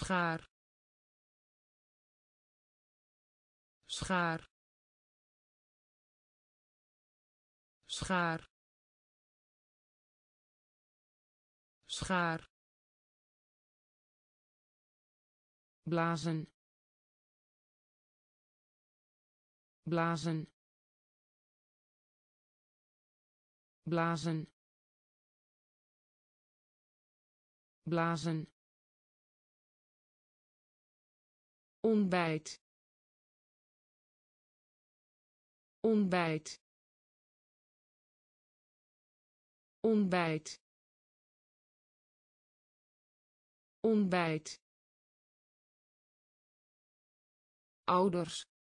schaar schaar schaar schaar blazen blazen blazen blazen ontbijt ontbijt ontbijt ontbijt ouders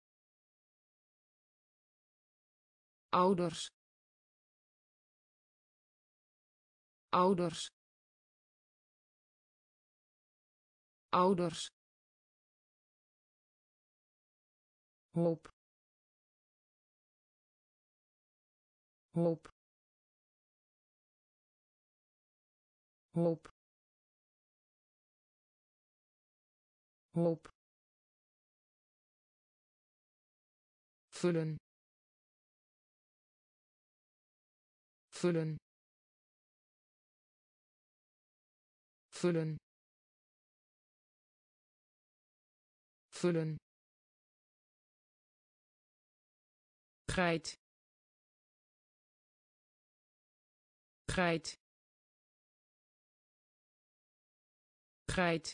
ouders ouders ouders hoop hoop hoop hoop vullen vullen vullen vullen geit geit geit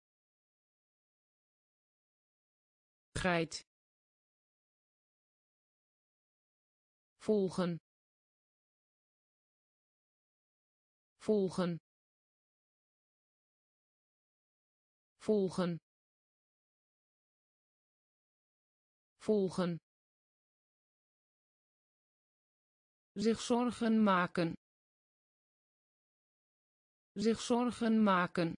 geit volgen volgen volgen volgen zich zorgen maken zich zorgen maken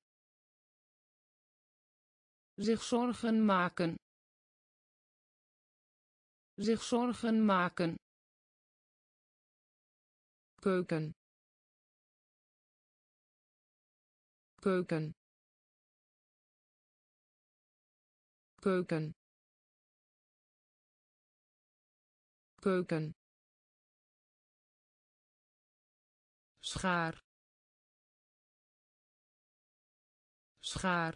zich zorgen maken zich zorgen maken keuken keuken keuken keuken schaar schaar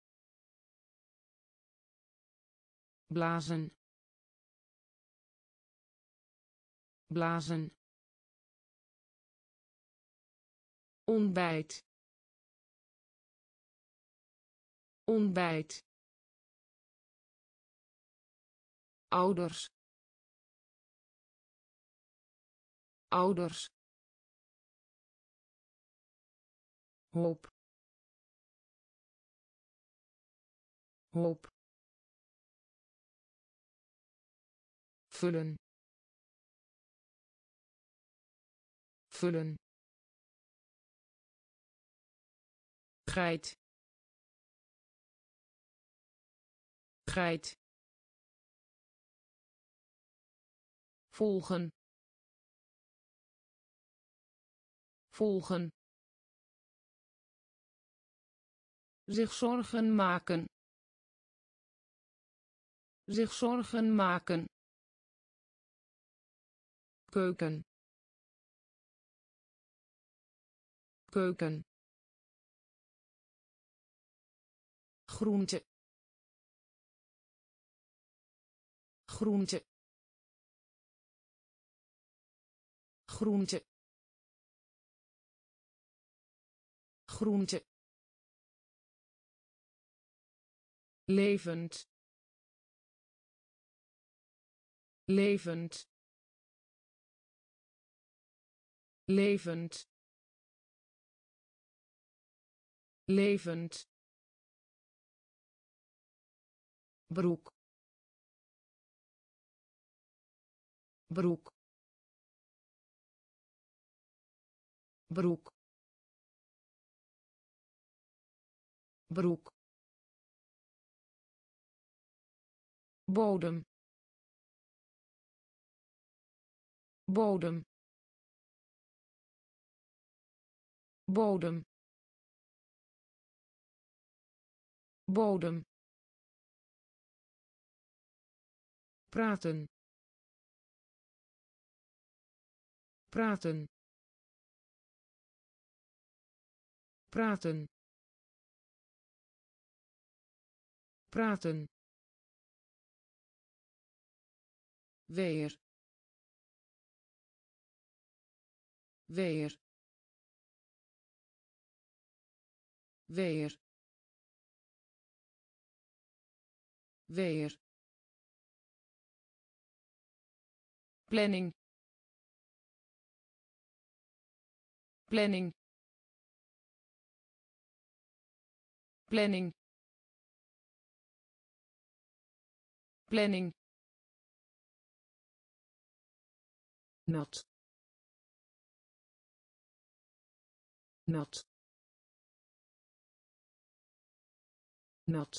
blazen blazen ontbijt ontbijt ouders ouders hoop hoop vullen vullen geit geit volgen volgen zich zorgen maken zich zorgen maken keuken keuken groente groente groente groente levend levend levend levend broek broek broek broek bodem bodem bodem bodem, praten, praten, praten, praten, weer, weer, weer, weer, planning, planning, planning, planning, nat, nat, nat,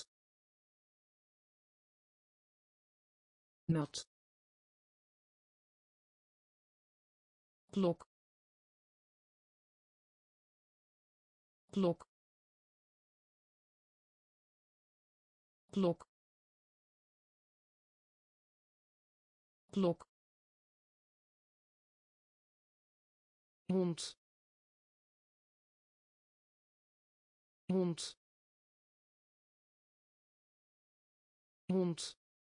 nat, klok, klok, klok, klok, hond, hond, hond,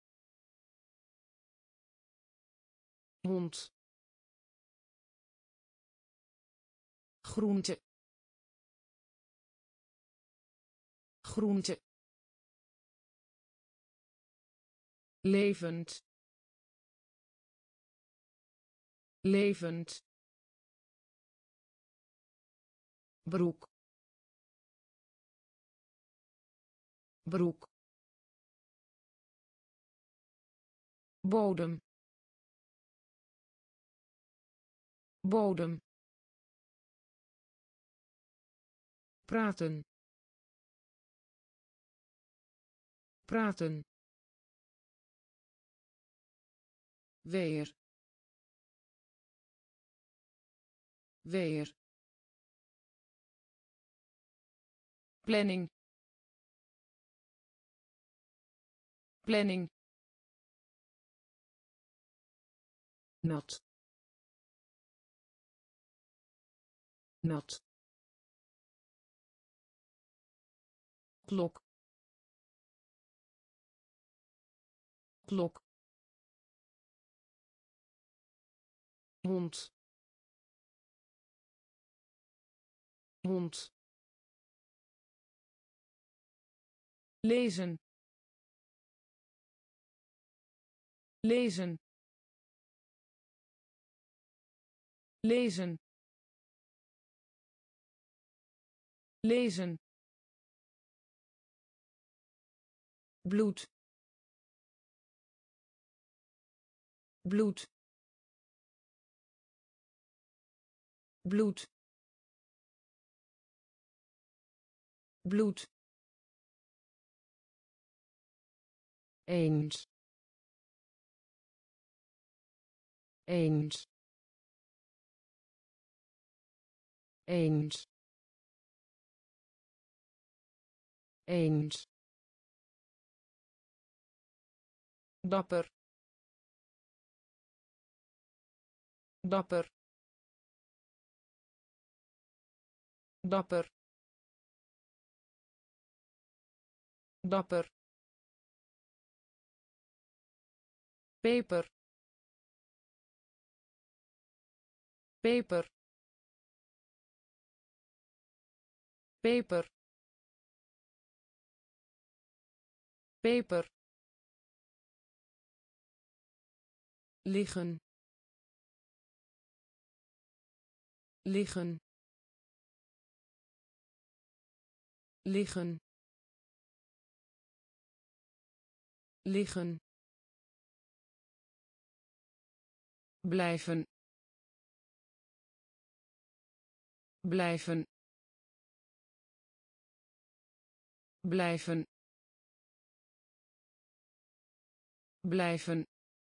hond, groente, groente, levend, levend, broek, broek, bodem, bodem, praten, praten, weer, weer, planning, planning, nat, nat, klok, klok, hond, hond, lezen, lezen, lezen, lezen, bloed, bloed, bloed, bloed, eens, eens, eens, eens, dapper, dapper, dapper, dapper, peper, peper, peper, peper, liggen, liggen, liggen, liggen, blijven, blijven, blijven, blijven,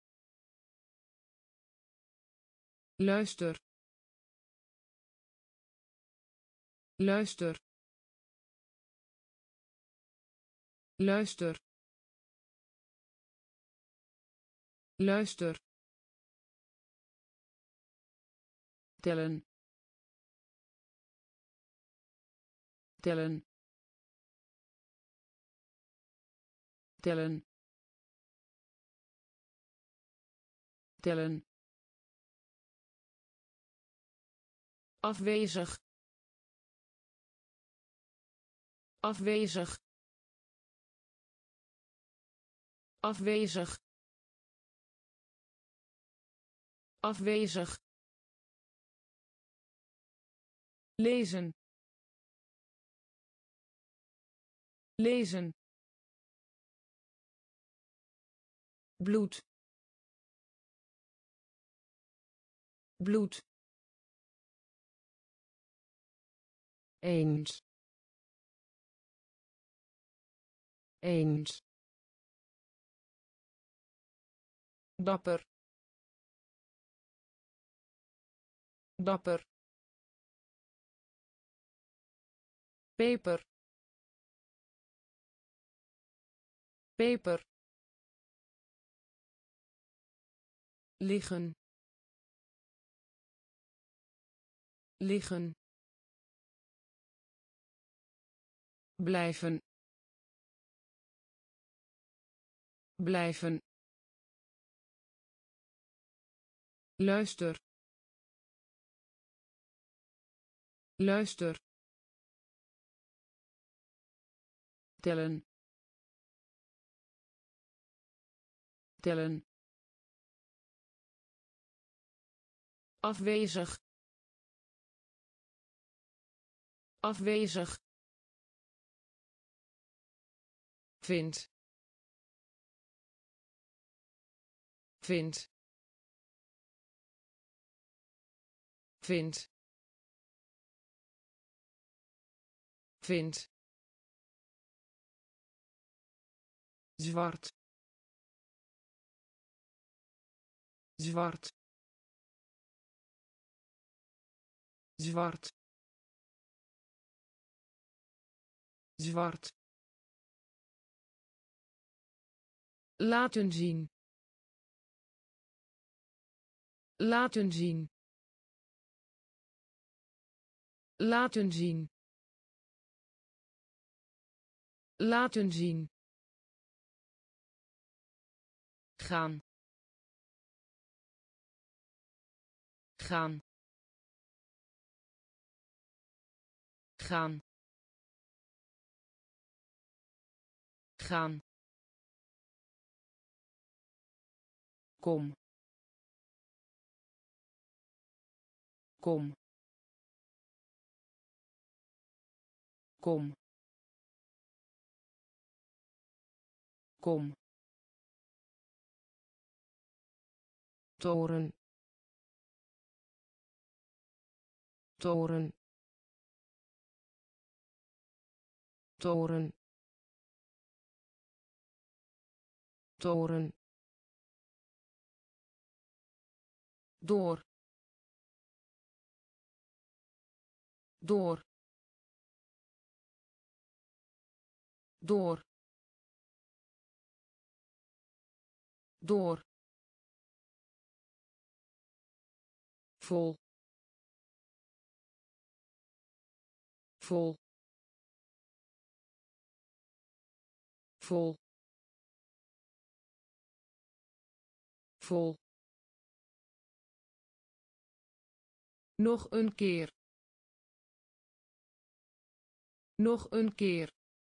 luister, luister, luister, luister, tellen, tellen, tellen, tellen, afwezig, afwezig, afwezig, afwezig, lezen, lezen, bloed, bloed, eens, eens, dapper, dapper, peper, peper, liggen, liggen, blijven, blijven, luister, luister, tellen, tellen, afwezig, afwezig, vind, vind, vind, vind, zwart, zwart, zwart, zwart, laten zien, laten zien, laten zien, laten zien, gaan, gaan, gaan, gaan, kom, kom, kom, kom, toren, toren, toren, toren, door, door, door, door, vol, vol, vol, vol, nog een keer, nog een keer,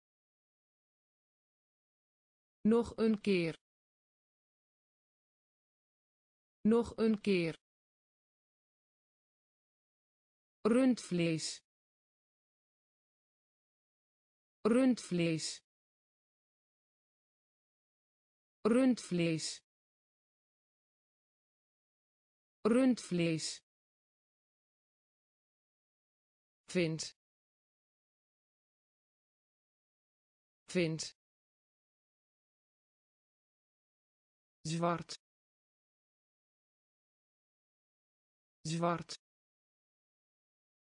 nog een keer, nog een keer, rundvlees, rundvlees, rundvlees, rundvlees, vind, vind, zwart, zwart,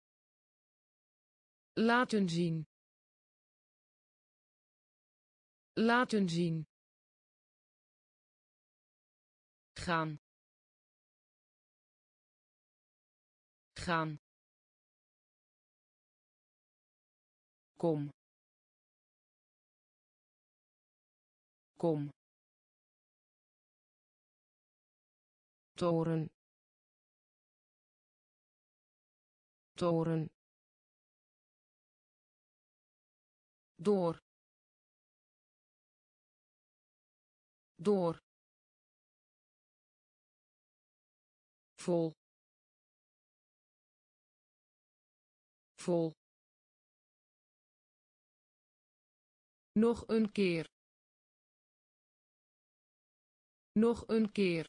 laten zien, Laten zien. Gaan. Gaan. Kom. Kom. Toren. Toren. Door. Door. Vol. Vol. Nog een keer. Nog een keer.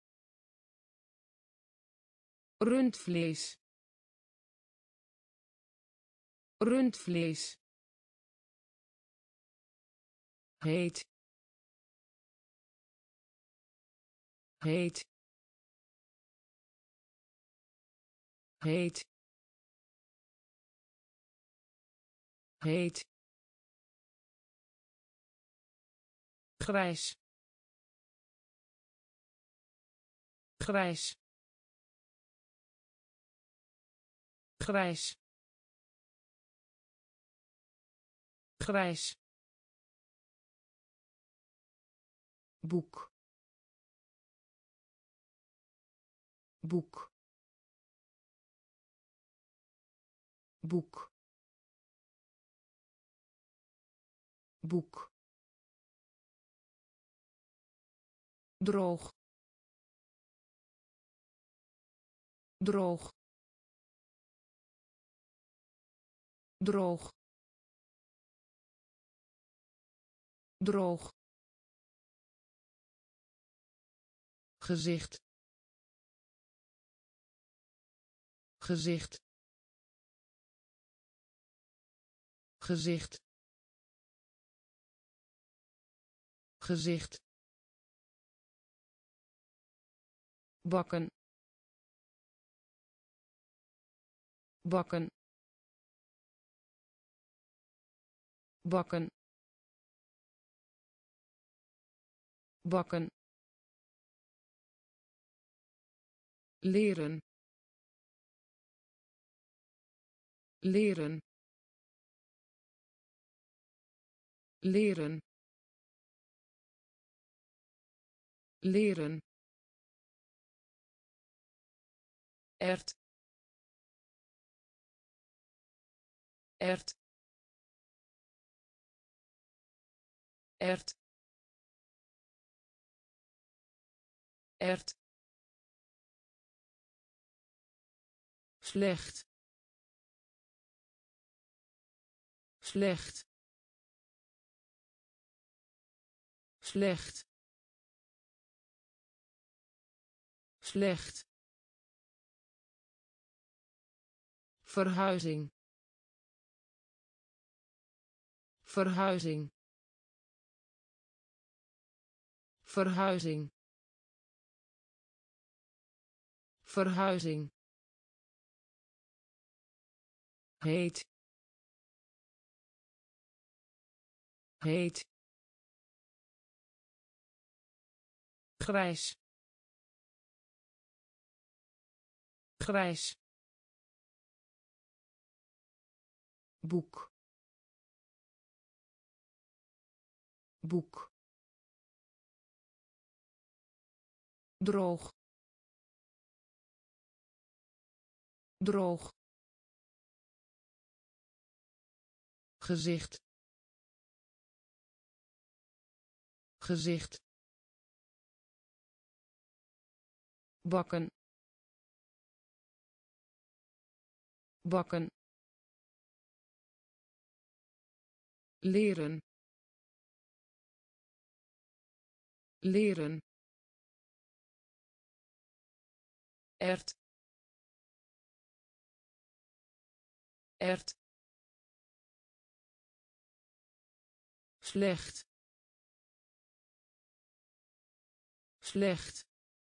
Rundvlees. Rundvlees. Heet. Heet. Heet. Heet. Grijs. Grijs. Grijs. Grijs. Boek. Boek. Boek. Boek. Droog. Droog. Droog. Droog. Gezicht. Gezicht. Gezicht. Gezicht. Bakken. Bakken. Bakken. Bakken. Leren. Leren. Leren. Leren. Ert. Ert. Ert. Ert. Slecht. Slecht. Slecht. Slecht. Verhuizing. Verhuizing. Verhuizing. Verhuizing. Heet. Heet. Grijs. Grijs. Boek. Boek. Droog. Droog. Gezicht. Gezicht. Bakken. Bakken. Leren. Leren. Ert. Ert. Slecht. Slecht.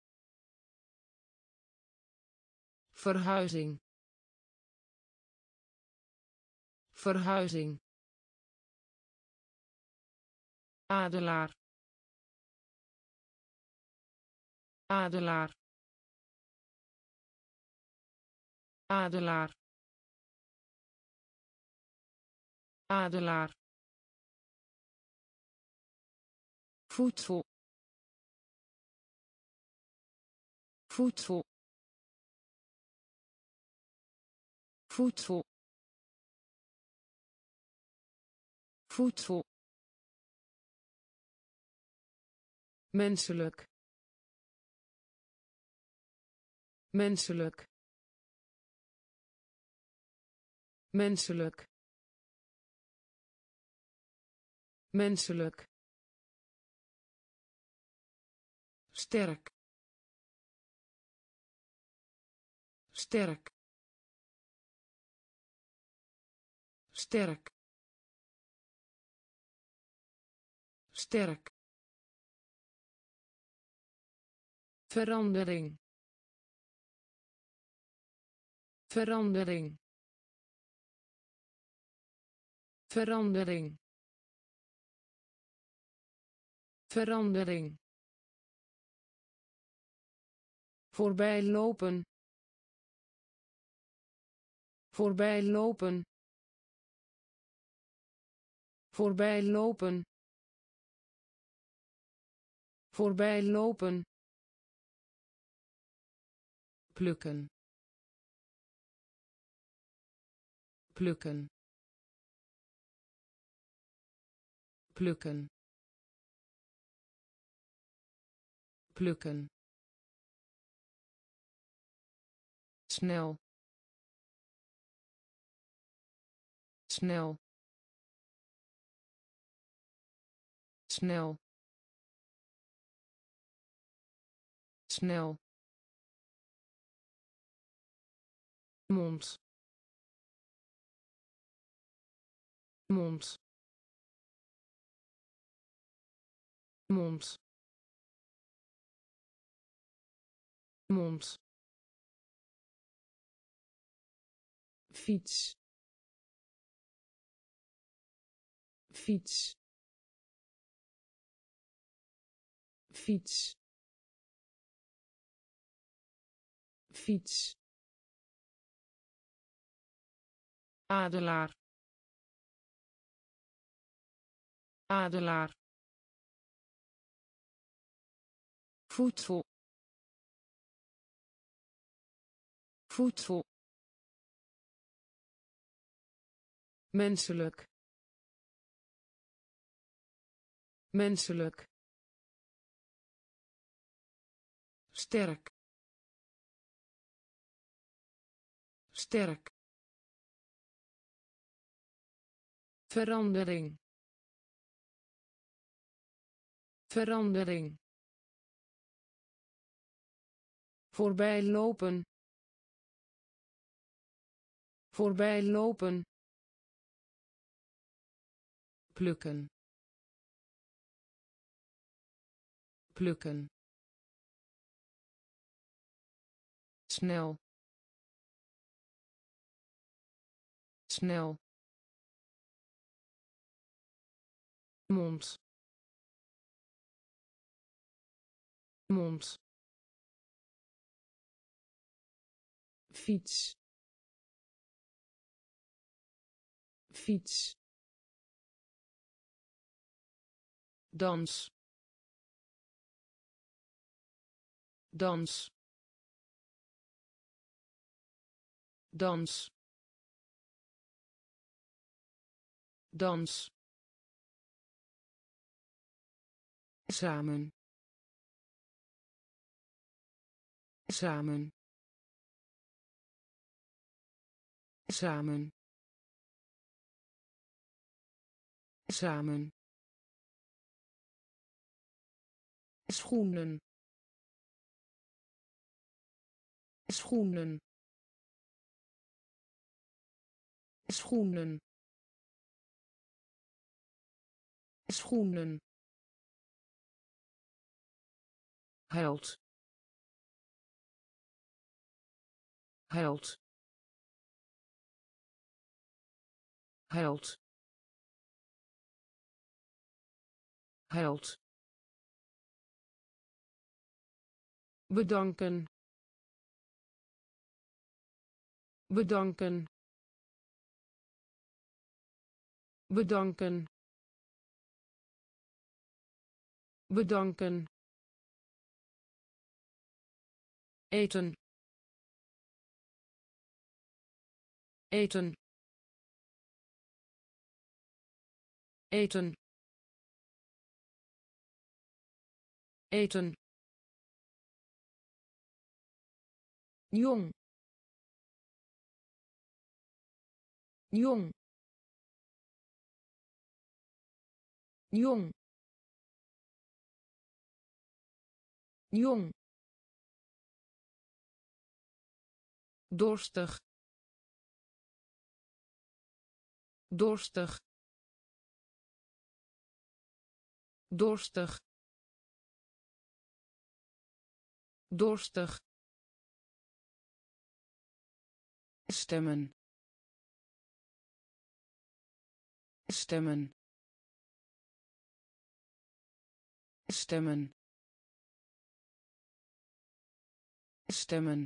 Verhuizing. Verhuizing. adelaar adelaar adelaar adelaar voedsel voedsel voedsel voedsel menselijk menselijk menselijk menselijk sterk sterk sterk sterk verandering verandering verandering verandering voorbij lopen voorbij lopen voorbij lopen voorbij lopen plukken plukken plukken plukken snel snel snel snel mond mond mond mond fiets fiets fiets fiets adelaar adelaar voedsel voedsel menselijk menselijk sterk sterk verandering verandering voorbij lopen voorbij lopen plukken plukken snel snel mond mond fiets fiets dans dans dans dans samen samen samen samen schoenen schoenen schoenen schoenen held held held held, bedanken, bedanken, bedanken, bedanken, eten, eten, eten, eten, jong, jong, jong, jong, dorstig, dorstig, dorstig, dorstig, stemmen, stemmen, stemmen, stemmen,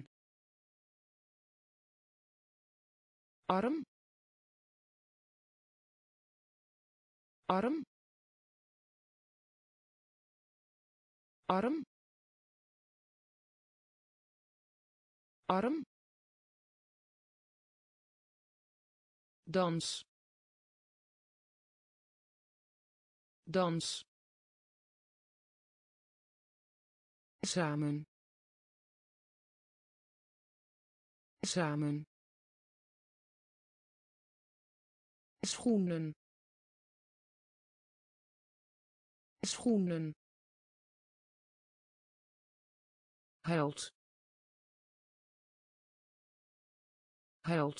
arm, arm, arm, arm, dans, dans, samen, samen, schoenen, schoenen, held, held,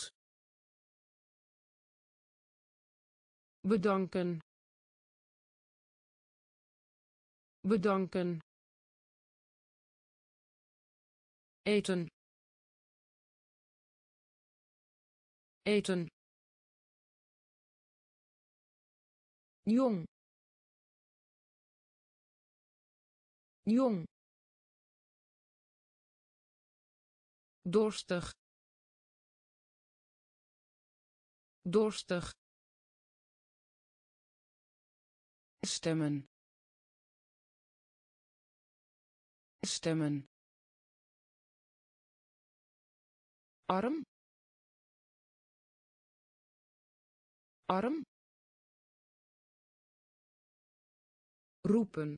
bedanken, bedanken, eten, eten, jong, jong, dorstig, dorstig, stemmen, stemmen, arm, arm, roepen,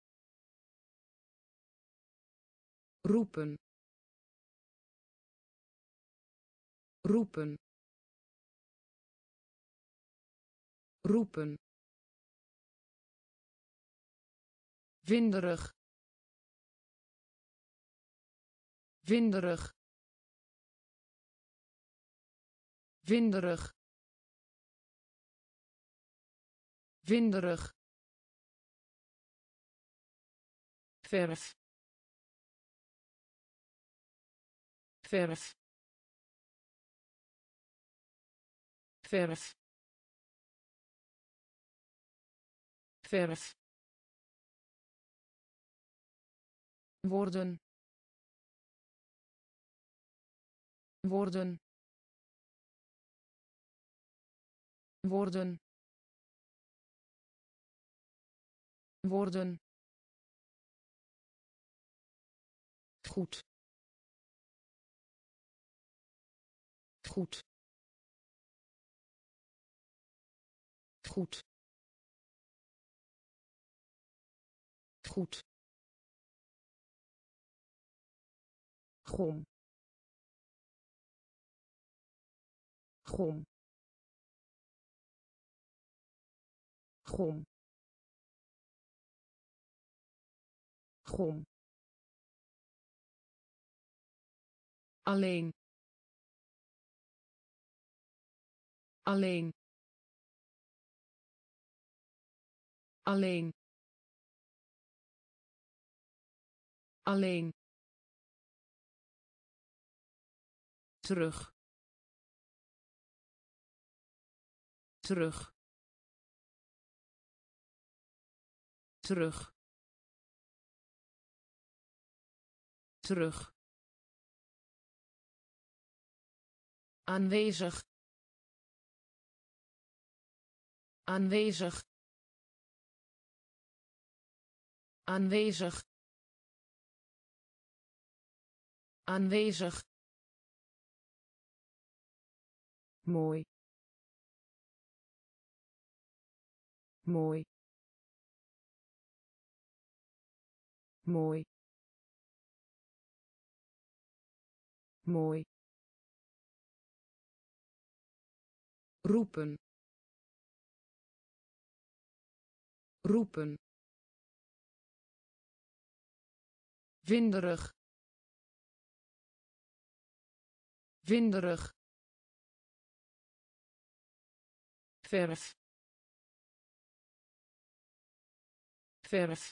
roepen, roepen, roepen, winderig, winderig, winderig, winderig, verf, verf, verf, verf, worden, worden, worden, worden, goed, goed, goed, goed, gom, gom, gom, gom, alleen, alleen, alleen, alleen, terug, terug, terug, terug, aanwezig, aanwezig, aanwezig, aanwezig, mooi, mooi, mooi, mooi, roepen, roepen, winderig, winderig, verf, verf,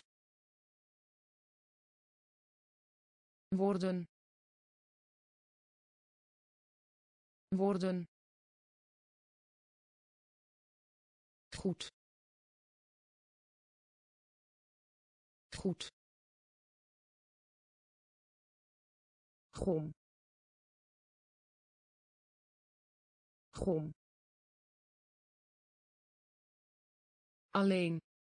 worden, worden, goed, goed, gom, gom, alleen,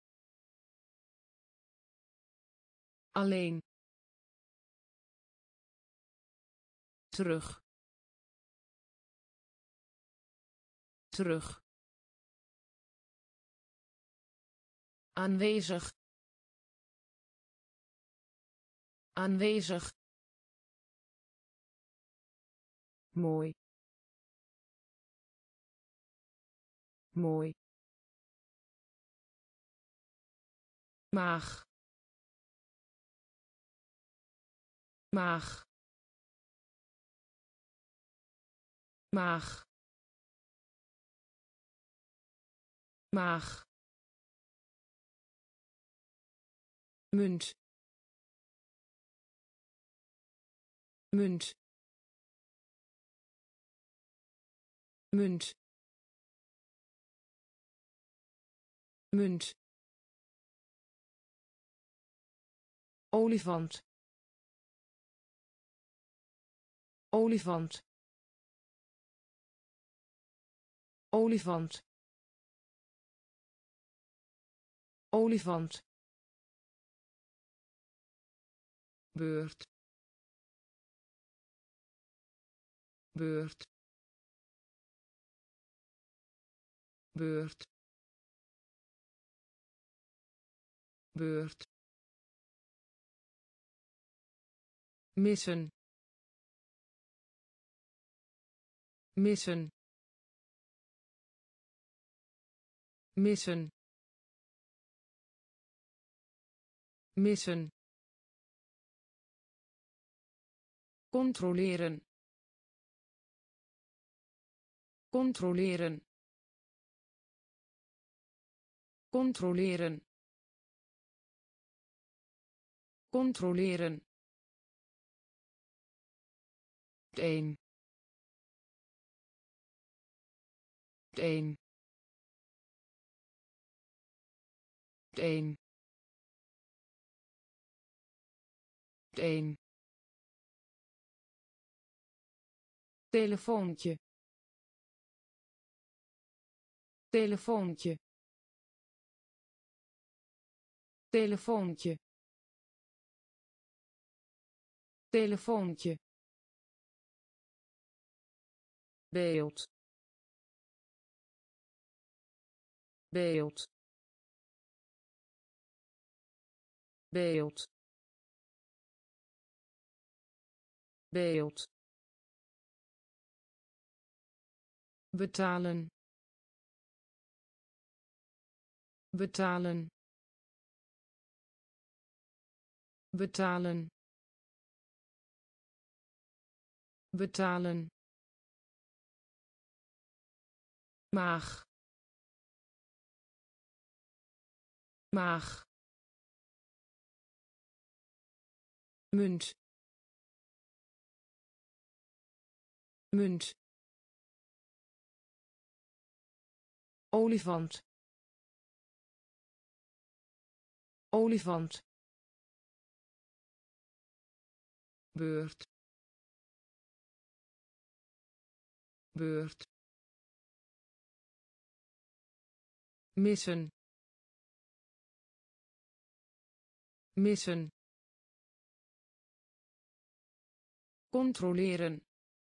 alleen, terug, terug, aanwezig, aanwezig, mooi, mooi, maag, maag, maag, maag, munt, munt, munt, munt, olifant, olifant, olifant, olifant, beurt, beurt, beurt, beurt, missen, missen, missen, missen, controleren, controleren, controleren, controleren, een, een, een, een, telefoontje, telefoontje, telefoontje, telefoontje, beeld, beeld, beeld, beeld, betalen, betalen, betalen, betalen, maag, maag, munt, munt, olifant, olifant, beurt, beurt, missen, missen, controleren,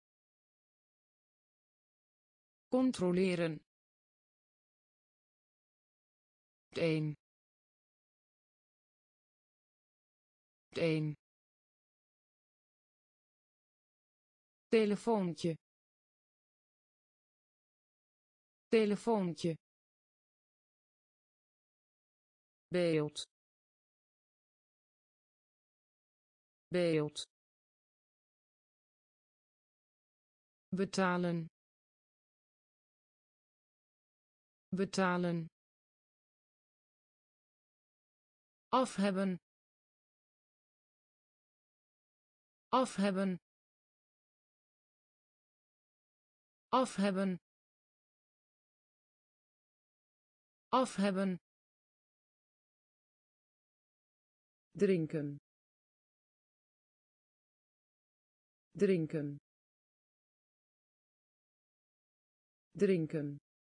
controleren, 1, 1, telefoontje, telefoontje, beeld, beeld, betalen, betalen, afhebben, afhebben, afhebben, afhebben, drinken, drinken, drinken,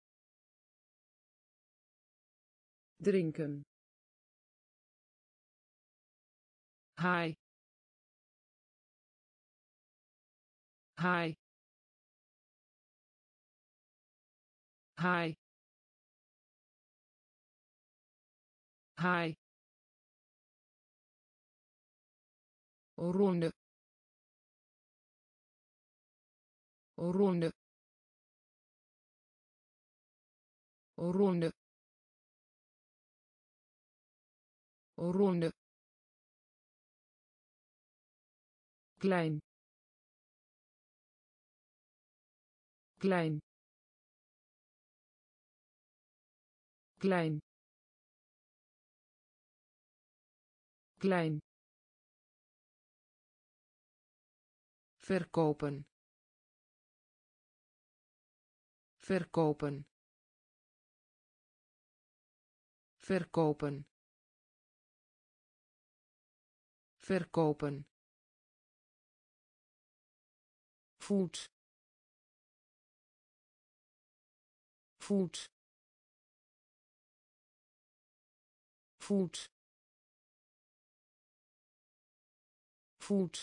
drinken, haai, haai, haai, haai, ronde, ronde, ronde, ronde, klein, klein, klein, klein, verkopen, verkopen, verkopen, verkopen, voet, voet, voet, voet,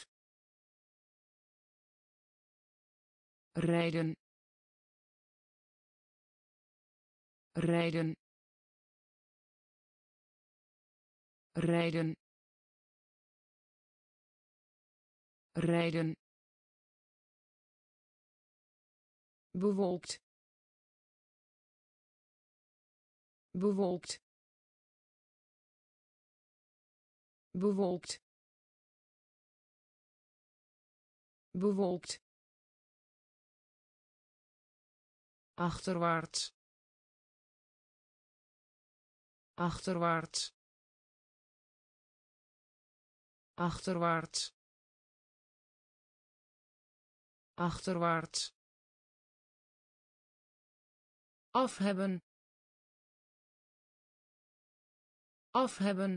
rijden, rijden, rijden, rijden, bewolkt, bewolkt, bewolkt, bewolkt, achterwaarts, achterwaarts, achterwaarts, achterwaarts, afhebben, afhebben,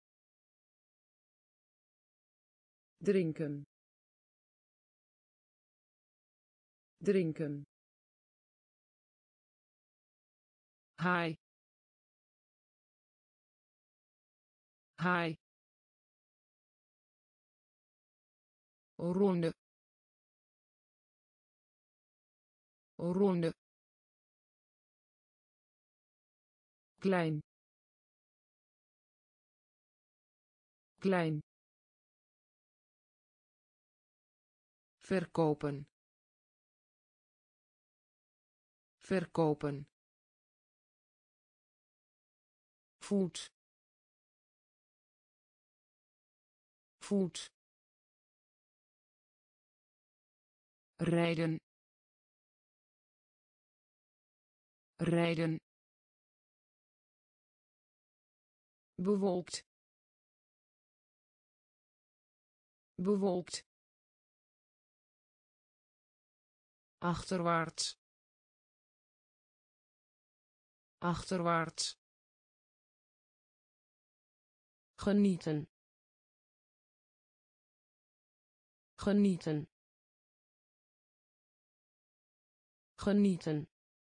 drinken, drinken, haai, haai, ronde, ronde, klein, klein, verkopen, verkopen, voet, voet, rijden, rijden, bewolkt, bewolkt, achterwaarts, achterwaarts, genieten, genieten, genieten,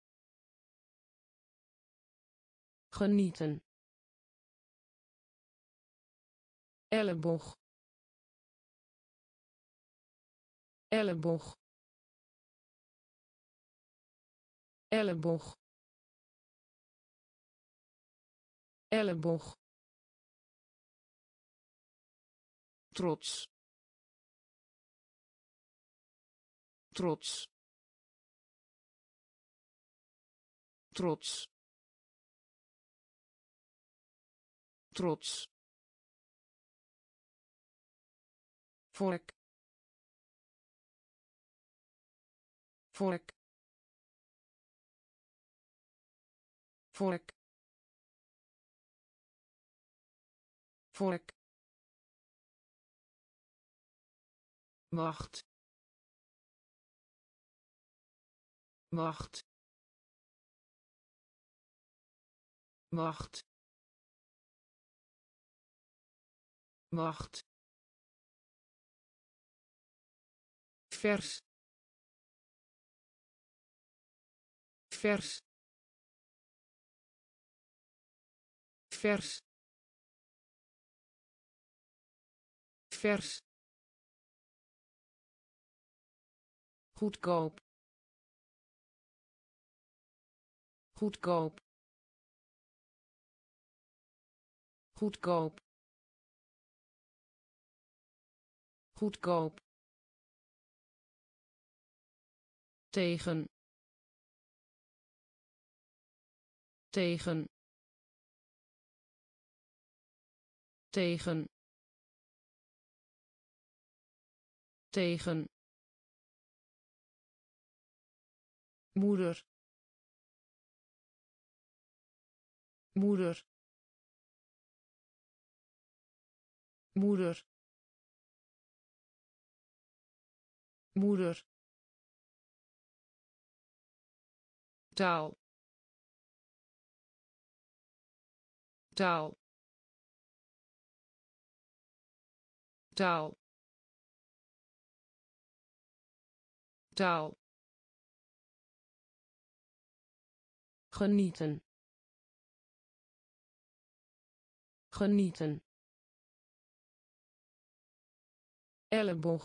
genieten, elleboog, elleboog, elleboog, elleboog, trots, trots, trots, trots, vork, vork, vork, vork, wacht, wacht, wacht, wacht, vers, vers, vers, vers, goedkoop, goedkoop, goedkoop, goedkoop, tegen, tegen, tegen, tegen, moeder, moeder, moeder, moeder, taal, taal, taal, taal, genieten, genieten, elleboog,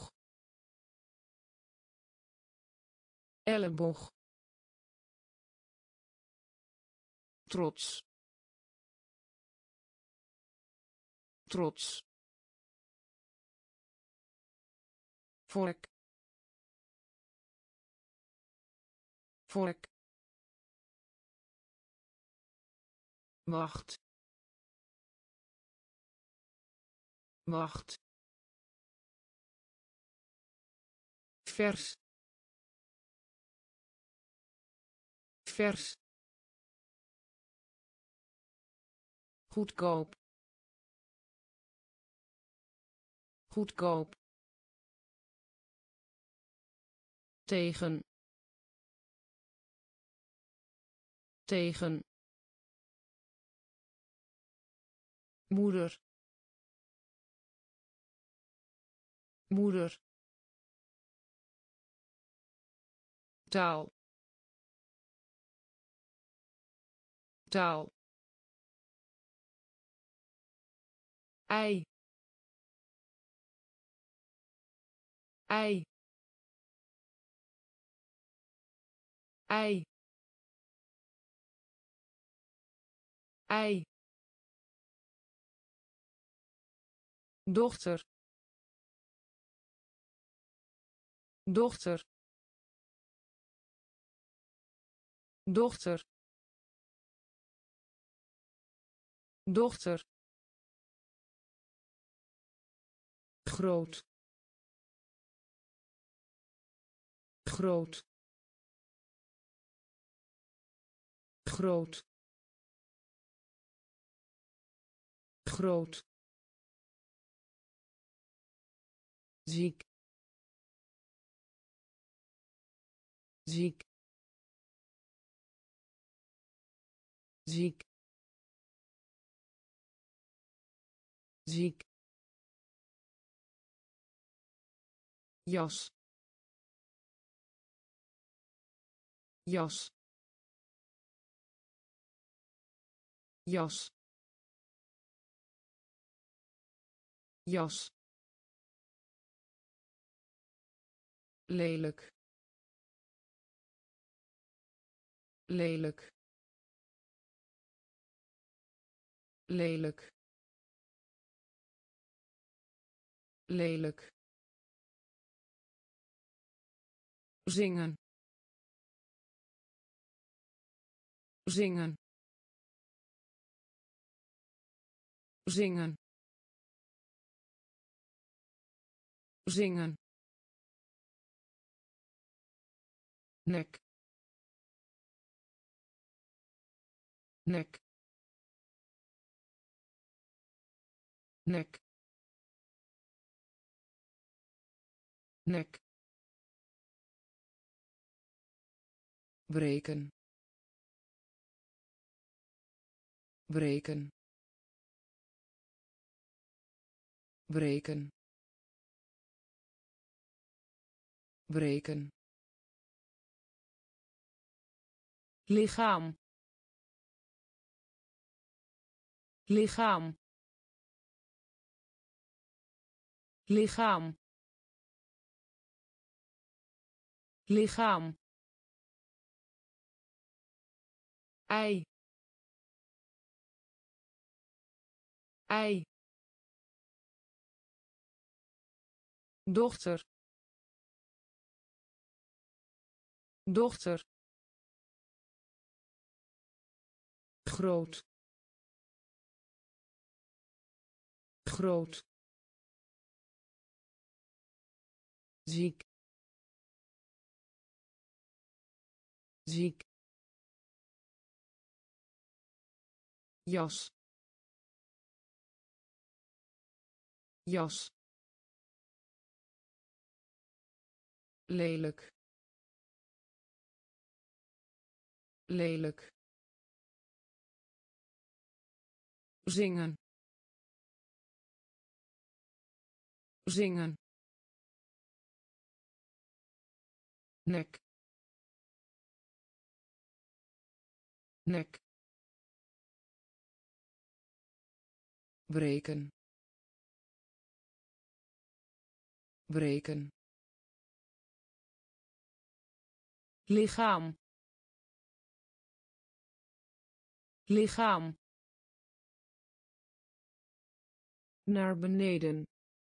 elleboog, trots, trots, vork, vork, wacht, wacht, vers, vers, goedkoop, goedkoop, tegen, tegen, moeder, moeder, taal, taal, ei, ei, ei, ei, dochter, dochter, dochter, dochter, groot, groot, groot, groot, ziek, ziek, ziek, ziek, jas, jas, jas, jas, lelijk, lelijk, lelijk, lelijk, zingen, zingen, zingen, zingen, nek, nek, nek, nek, breken, breken, breken, breken, lichaam, lichaam, lichaam, lichaam, ei, ei, dochter, dochter, groot, groot, ziek, ziek, jas, jas, lelijk, lelijk, zingen, zingen, nek, nek, breken, breken, lichaam, lichaam, naar beneden,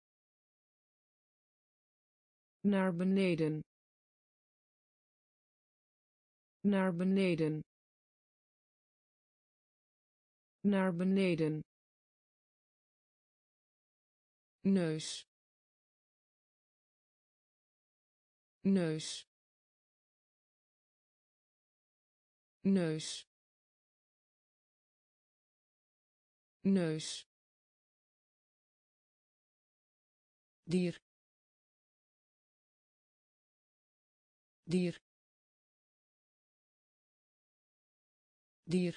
naar beneden, naar beneden, naar beneden, neus, neus, neus, neus, dier, dier, dier,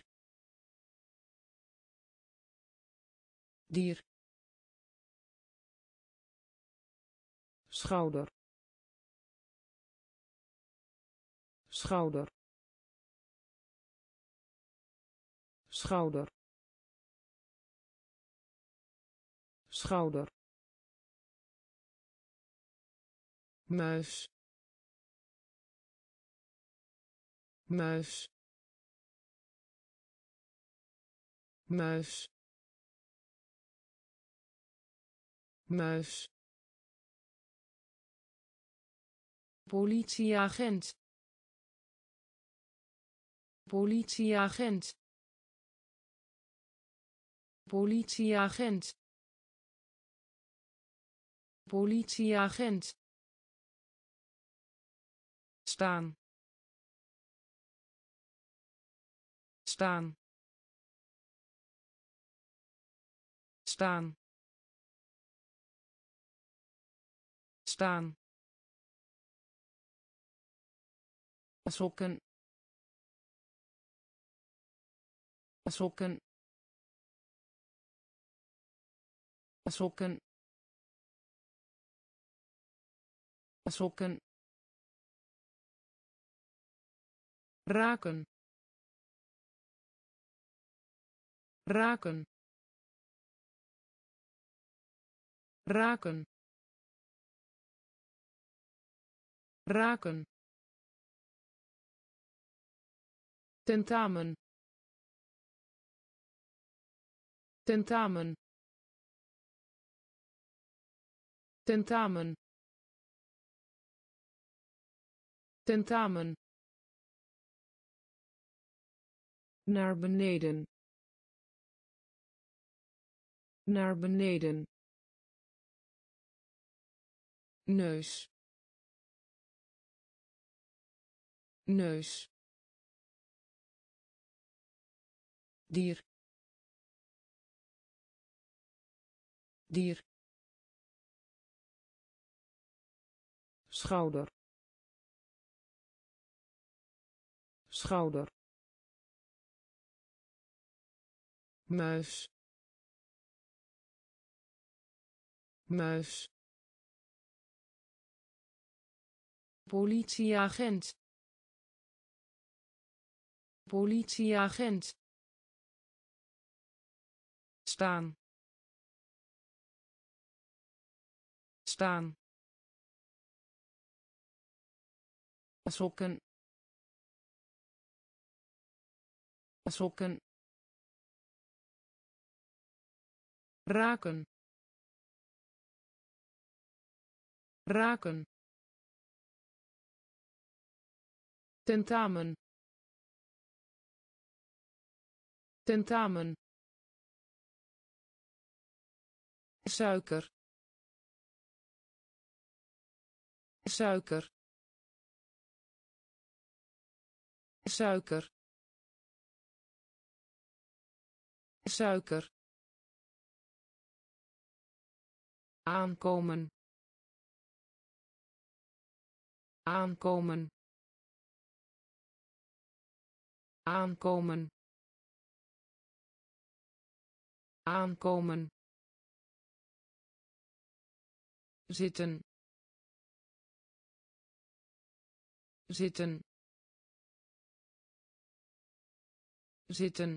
dier, schouder, schouder, schouder, schouder, muis, muis, muis, muis, politieagent, politieagent, politieagent, politieagent, staan, staan, staan, staan, sokken, sokken, sokken, sokken, raken, raken, raken, raken, tentamen, tentamen, tentamen, tentamen, naar beneden, naar beneden, neus, neus, dier, dier, schouder, schouder, muis, muis, politieagent, politieagent, staan, staan, sokken, sokken, raken, raken, tentamen, tentamen, suiker, suiker, suiker, suiker, aankomen, aankomen, aankomen, aankomen, zitten, zitten, zitten,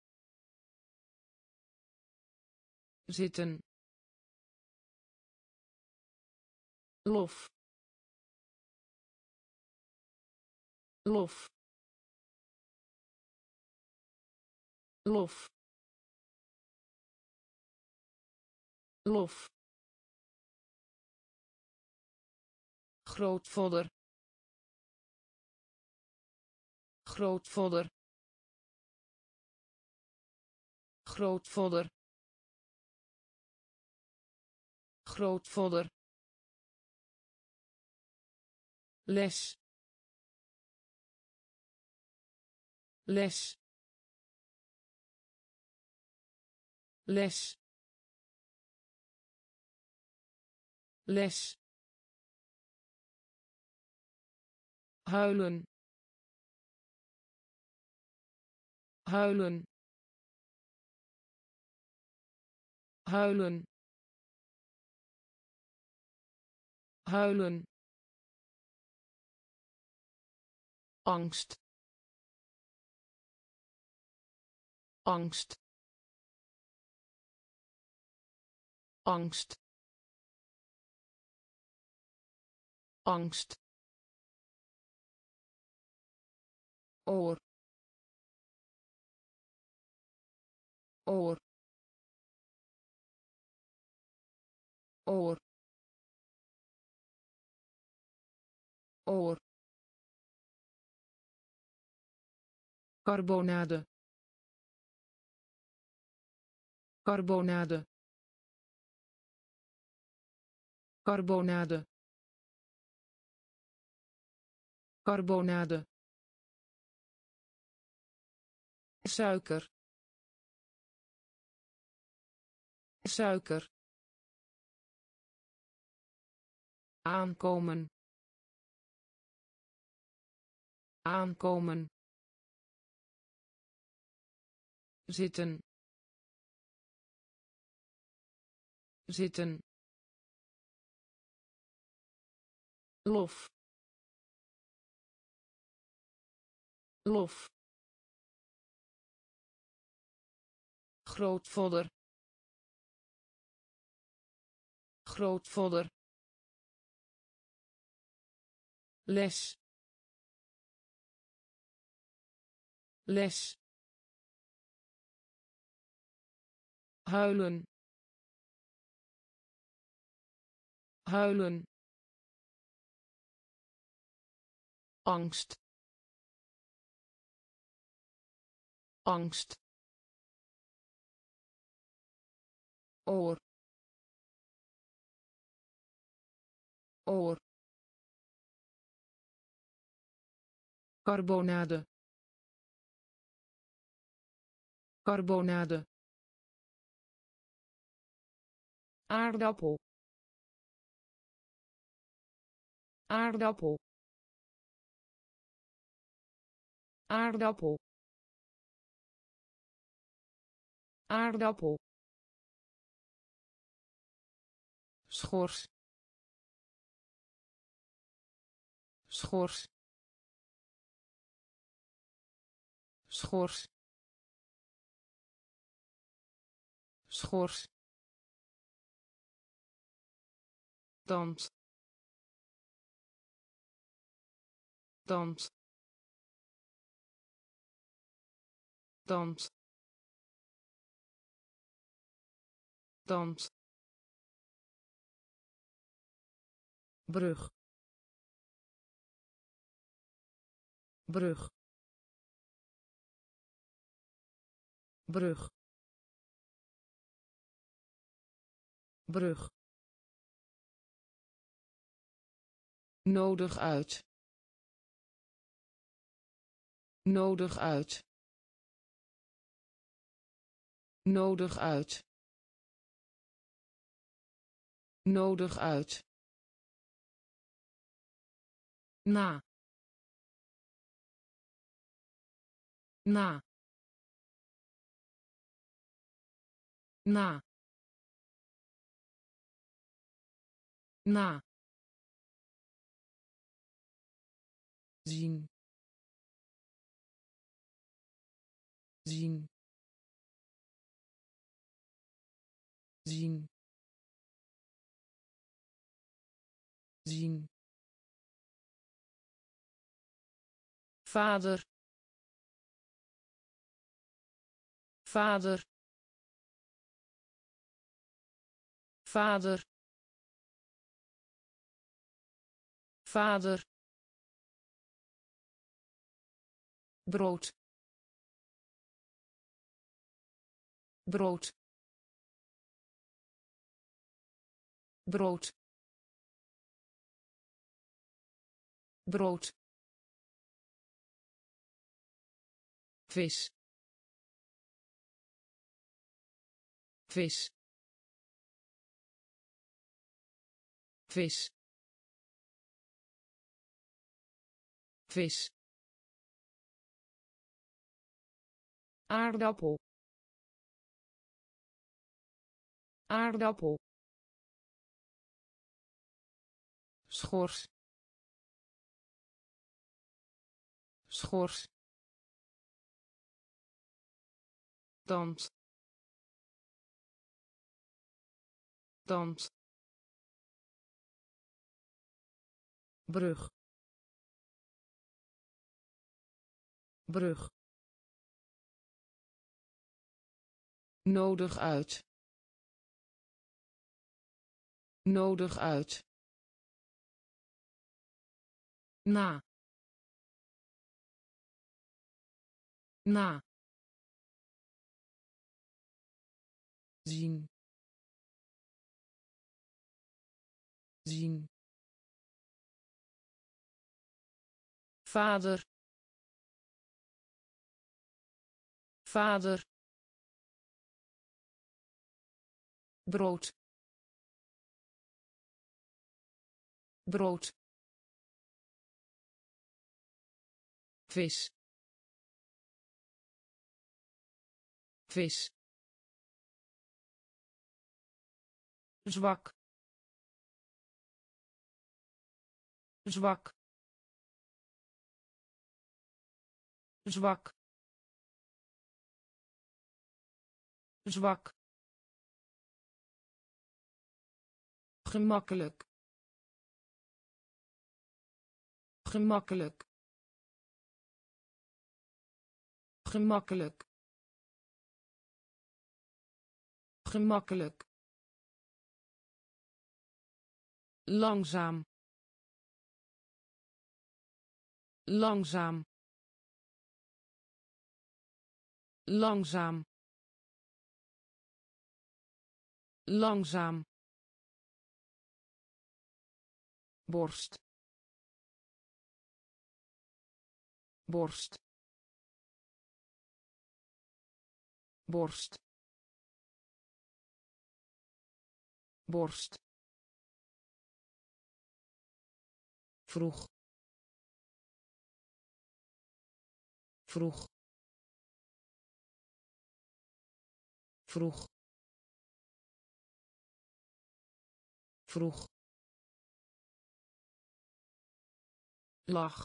zitten, lof, lof, lof, lof, grootvader, grootvader, grootvader, grootvader, les, les, les, les, huilen, huilen, huilen, huilen, angst, angst, angst, angst, oor, oor, oor, oor, carbonade, carbonade, carbonade, carbonade, suiker, suiker, aankomen, aankomen, zitten, zitten, lof, lof, grootvader, grootvader, les, les, huilen, huilen, angst, angst, oor, oor, carbonade, carbonade, aardappel, aardappel, aardappel, aardappel, schors, schors, schors, schors, dans, dans, dans, dans, brug, brug, brug, brug, nodig uit, nodig uit, nodig uit, nodig uit, na, na, na, na, zien, zien, zien, zien, vader, vader, vader, vader, brood, brood, brood, brood, vis, vis, vis, vis, aardappel, aardappel, schors, schors, dans, dans, brug, brug, nodig uit, nodig uit, na, na, zien, zien, vader, vader, brood, brood, vis, vis, zwak, zwak, zwak, zwak, gemakkelijk, gemakkelijk, gemakkelijk, gemakkelijk, langzaam, langzaam, langzaam, langzaam, borst, borst, borst, borst, vroeg, vroeg, vroeg, vroeg, lach,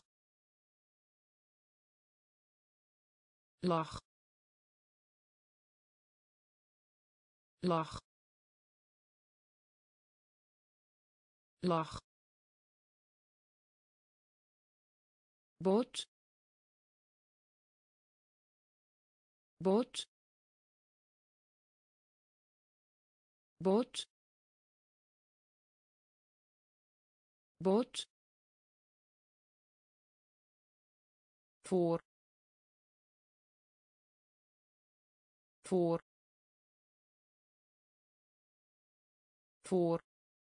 lach, lach, lach, boot, boot, boot, boot, voor, voor, voor,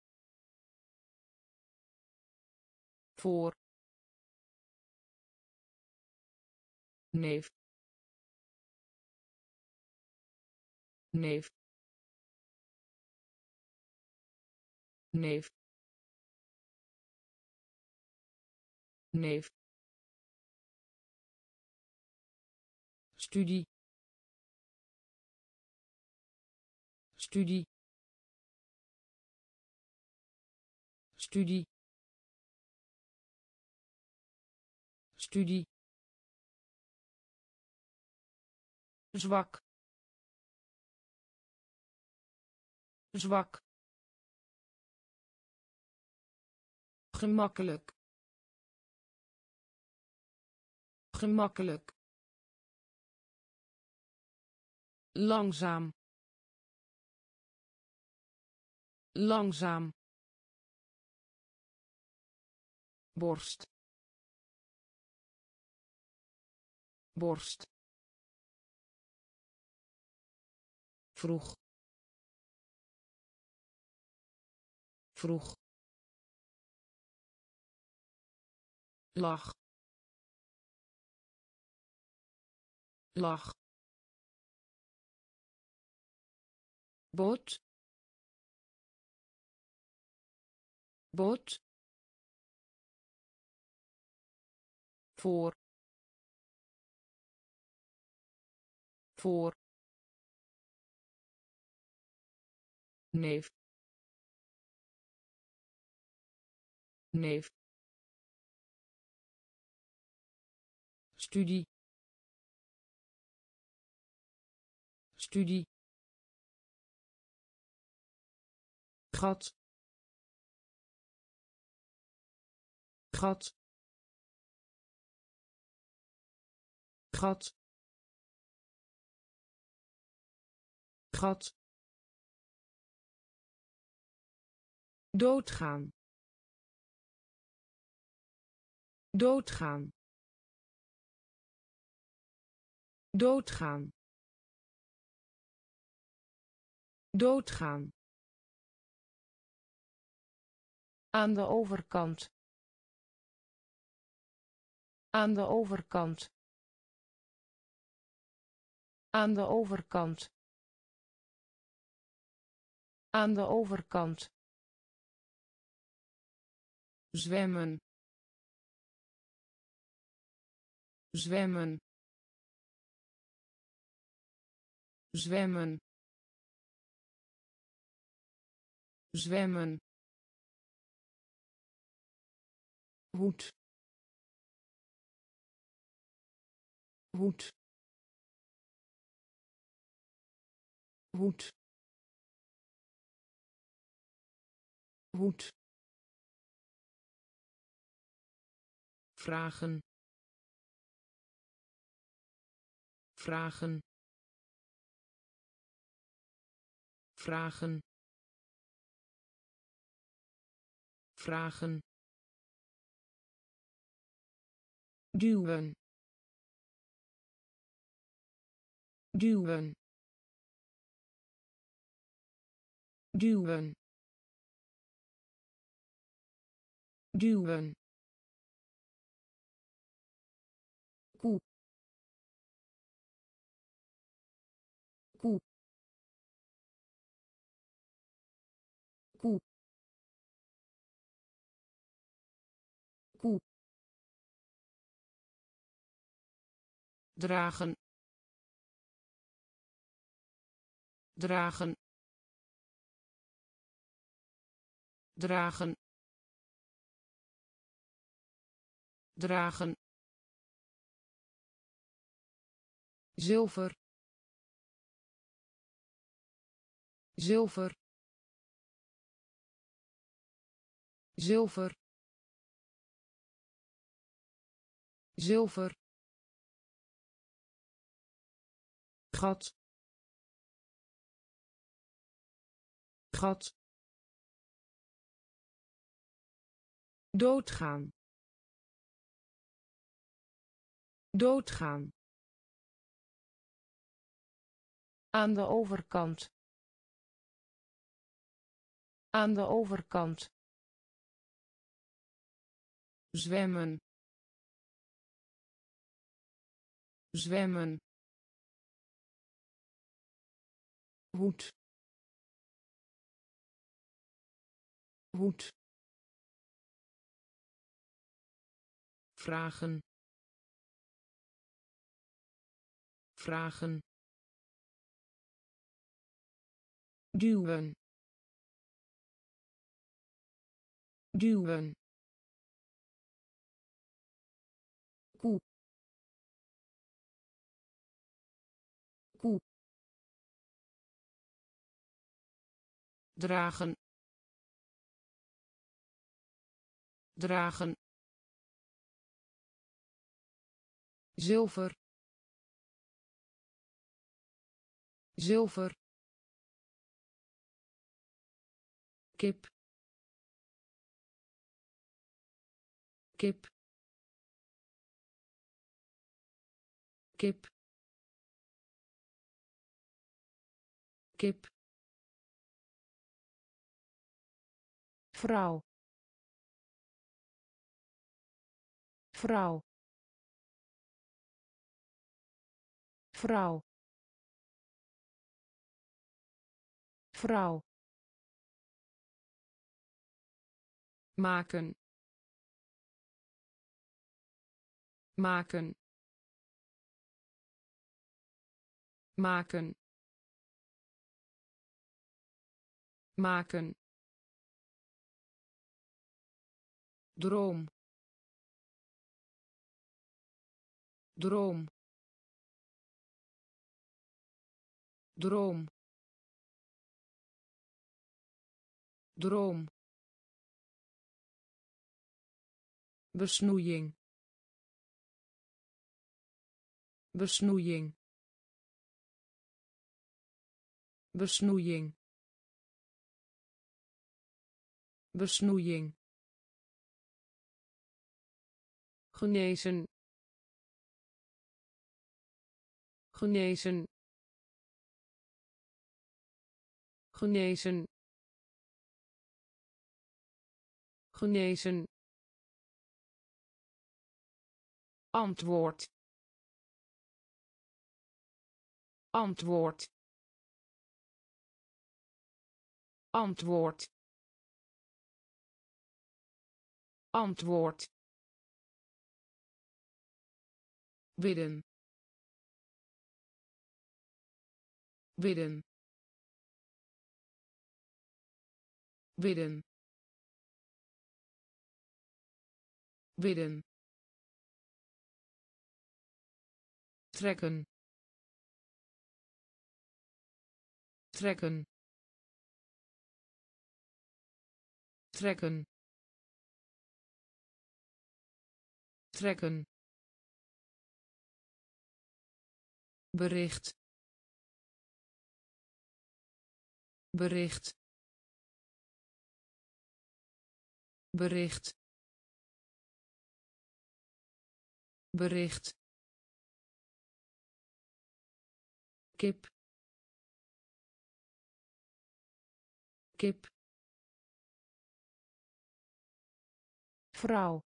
voor, neef, neef, neef, neef, studie, studie, studie, studie, zwak, zwak, gemakkelijk, gemakkelijk, langzaam, langzaam, borst, borst, vroeg, vroeg, lach, lach, boot, boot, voor, voor, neef, neef, studie, studie, gat, gat, gat, gat, doodgaan, doodgaan, doodgaan, doodgaan, aan de overkant, aan de overkant, aan de overkant, aan de overkant, zwemmen, zwemmen, zwemmen, zwemmen, hoed, hoed, hoed, hoed, vragen, vragen, vragen, vragen, duwen, duwen, duwen, duwen, koe, koe, koe, koe, dragen, dragen, dragen, dragen, zilver, zilver, zilver, zilver, gat, gat, doodgaan, doodgaan, aan de overkant, aan de overkant, zwemmen, zwemmen, hoed, hoed, vragen, vragen, duwen, duwen, koe, koe, dragen, dragen, zilver, zilver, kip, kip, kip, kip, vrouw, vrouw, vrouw, vrouw, maken, maken, maken, maken, droom, droom, droom, droom, besnoeiing, besnoeiing, besnoeiing, besnoeiing, genezen, genezen, genezen, genezen, antwoord, antwoord, antwoord, antwoord, bidden, bidden, bidden, bidden, trekken, trekken, trekken, trekken, bericht, bericht, bericht, bericht, kip, kip, vrouw,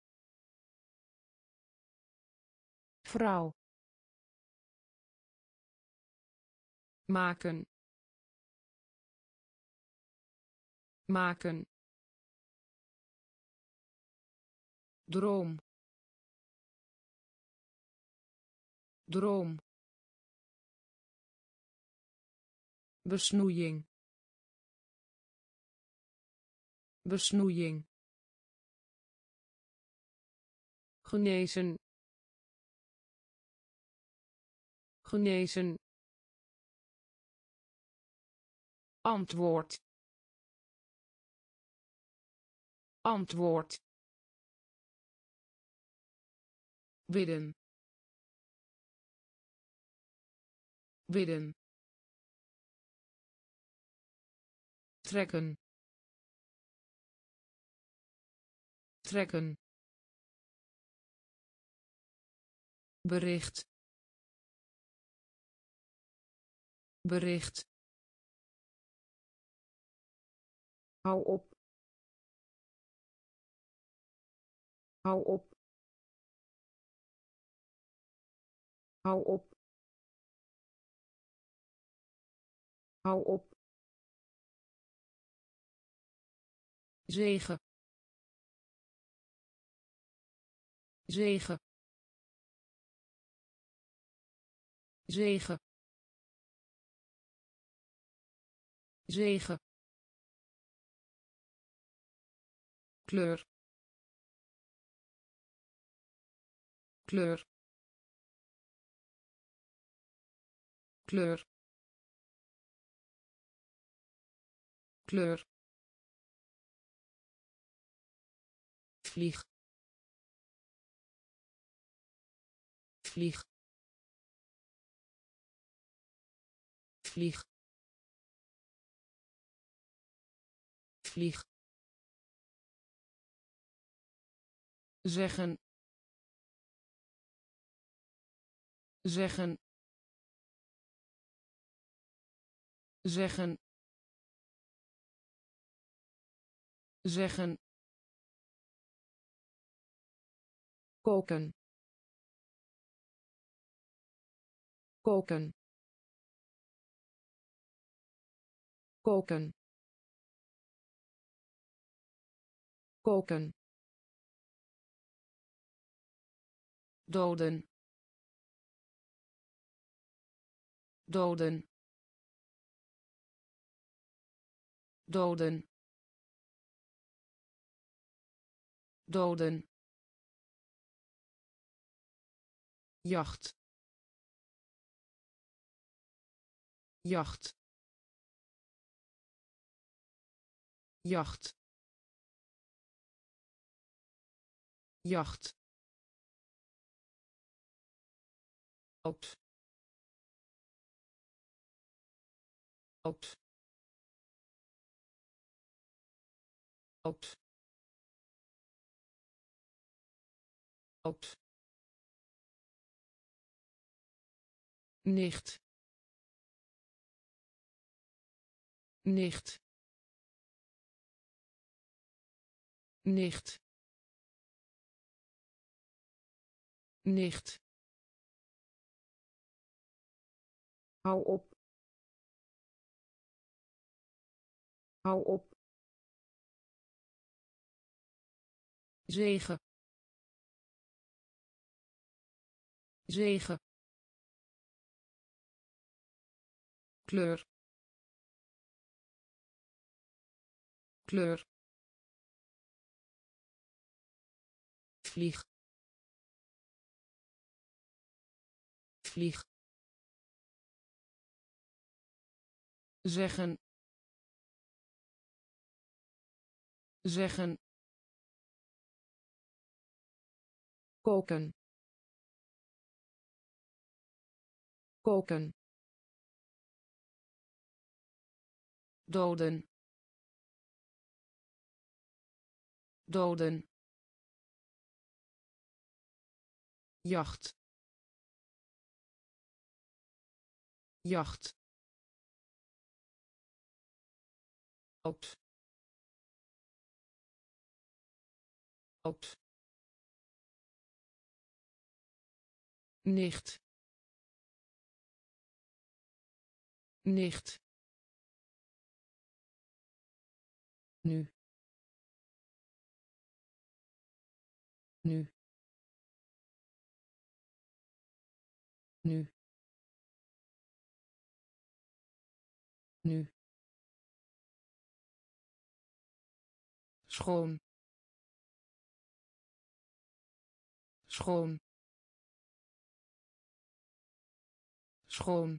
vrouw, maken, maken, droom, droom, besnoeiing, besnoeiing, genezen, genezen, antwoord, antwoord, bidden, bidden, trekken, trekken, bericht, bericht, hou op, hou op, hou op, hou op, zegen, zegen, zegen, zegen, kleur, kleur, kleur, kleur, vlieg, vlieg, vlieg, vlieg, zeggen, zeggen, zeggen, zeggen, koken, koken, koken, koken, doden, doden, doden, doden, jacht, jacht, jacht, jacht, oud, oud, oud, oud, nicht, nicht, nicht, nicht, hou op, hou op, zegen, zegen, kleur, kleur, vlieg, vlieg, zeggen, zeggen, koken, koken, doden, doden, jacht, jacht, oud, oud, nicht, nicht, nu, nu, nu, nu, schoon, schoon, schoon,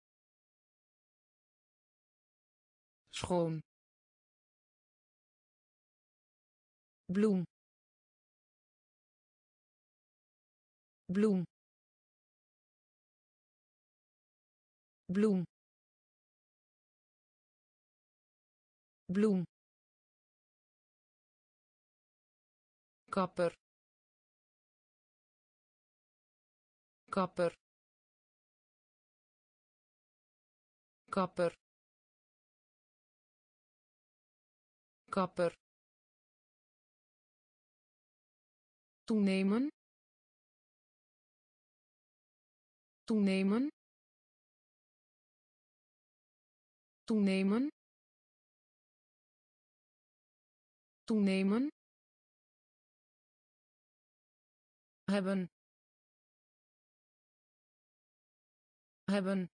schoon, bloem, bloem, bloem, bloem, kapper, kapper, kapper, kapper, toenemen, toenemen, toenemen, toenemen, hebben, hebben,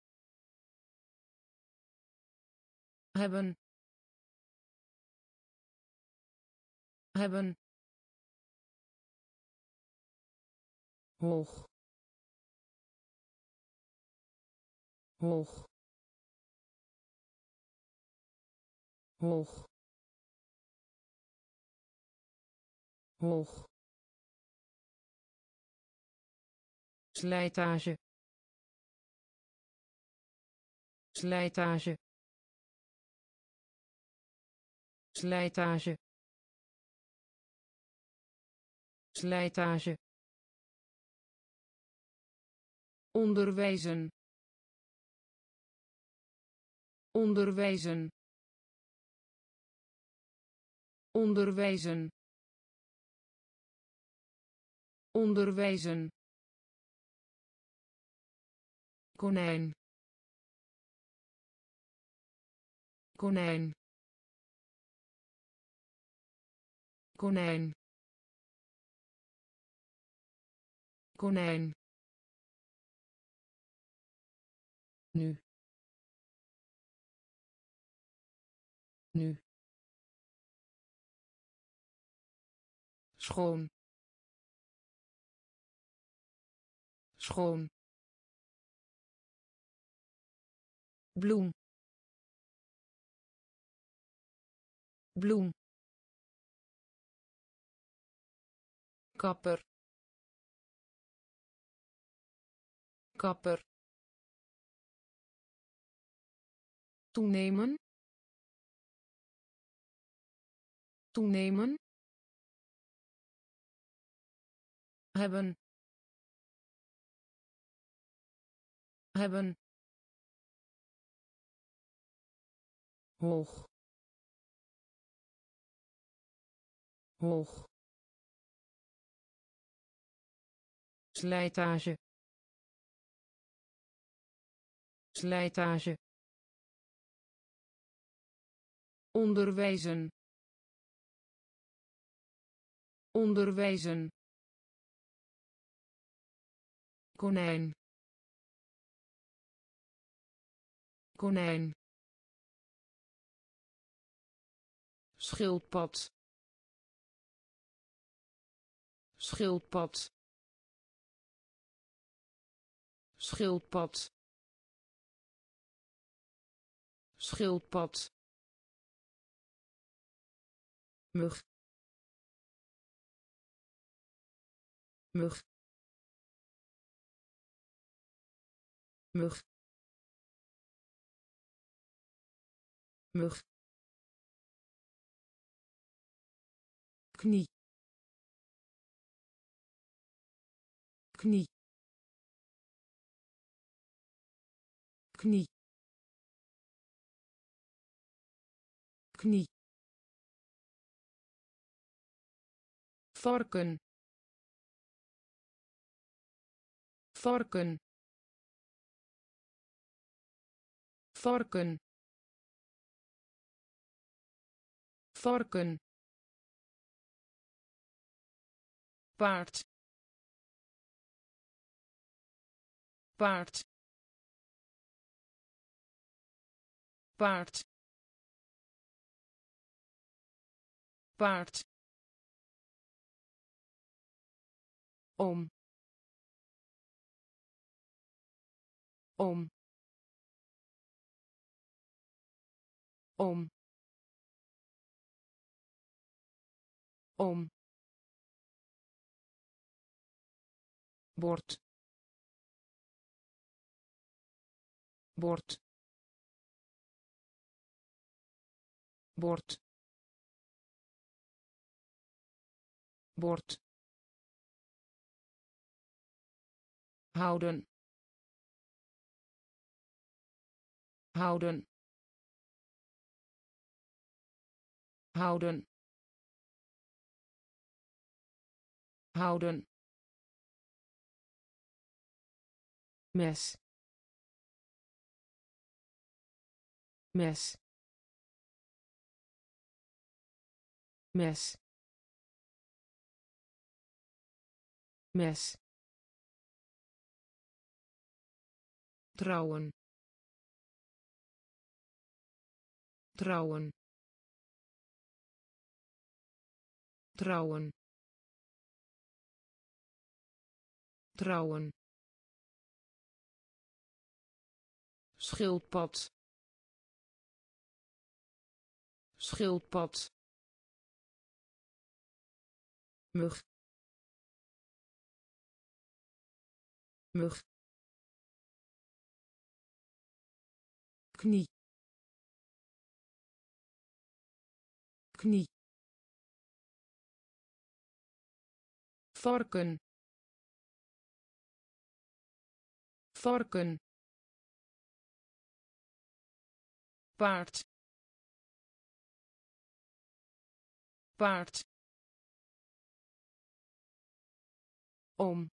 hebben, hebben, hoog, hoog, hoog, hoog, slijtage, slijtage, slijtage, slijtage, onderwijzen, onderwijzen, onderwijzen, onderwijzen, konijn, konijn, konijn, konijn, nu, nu, schoon, schoon, bloem, bloem, kapper, kapper, toenemen, toenemen, hebben, hebben, hoog, hoog, slijtage, slijtage, onderwijzen, onderwijzen, konijn, konijn, schildpad schildpad schildpad schildpad mug mug mug mug knie knie knie knie varken varken varken varken paard paard paard paard om om om om bord bord bord bord houden houden houden houden mes mes mes mes trouwen trouwen trouwen trouwen schildpad schildpad mug mug knie knie varken varken paard paard om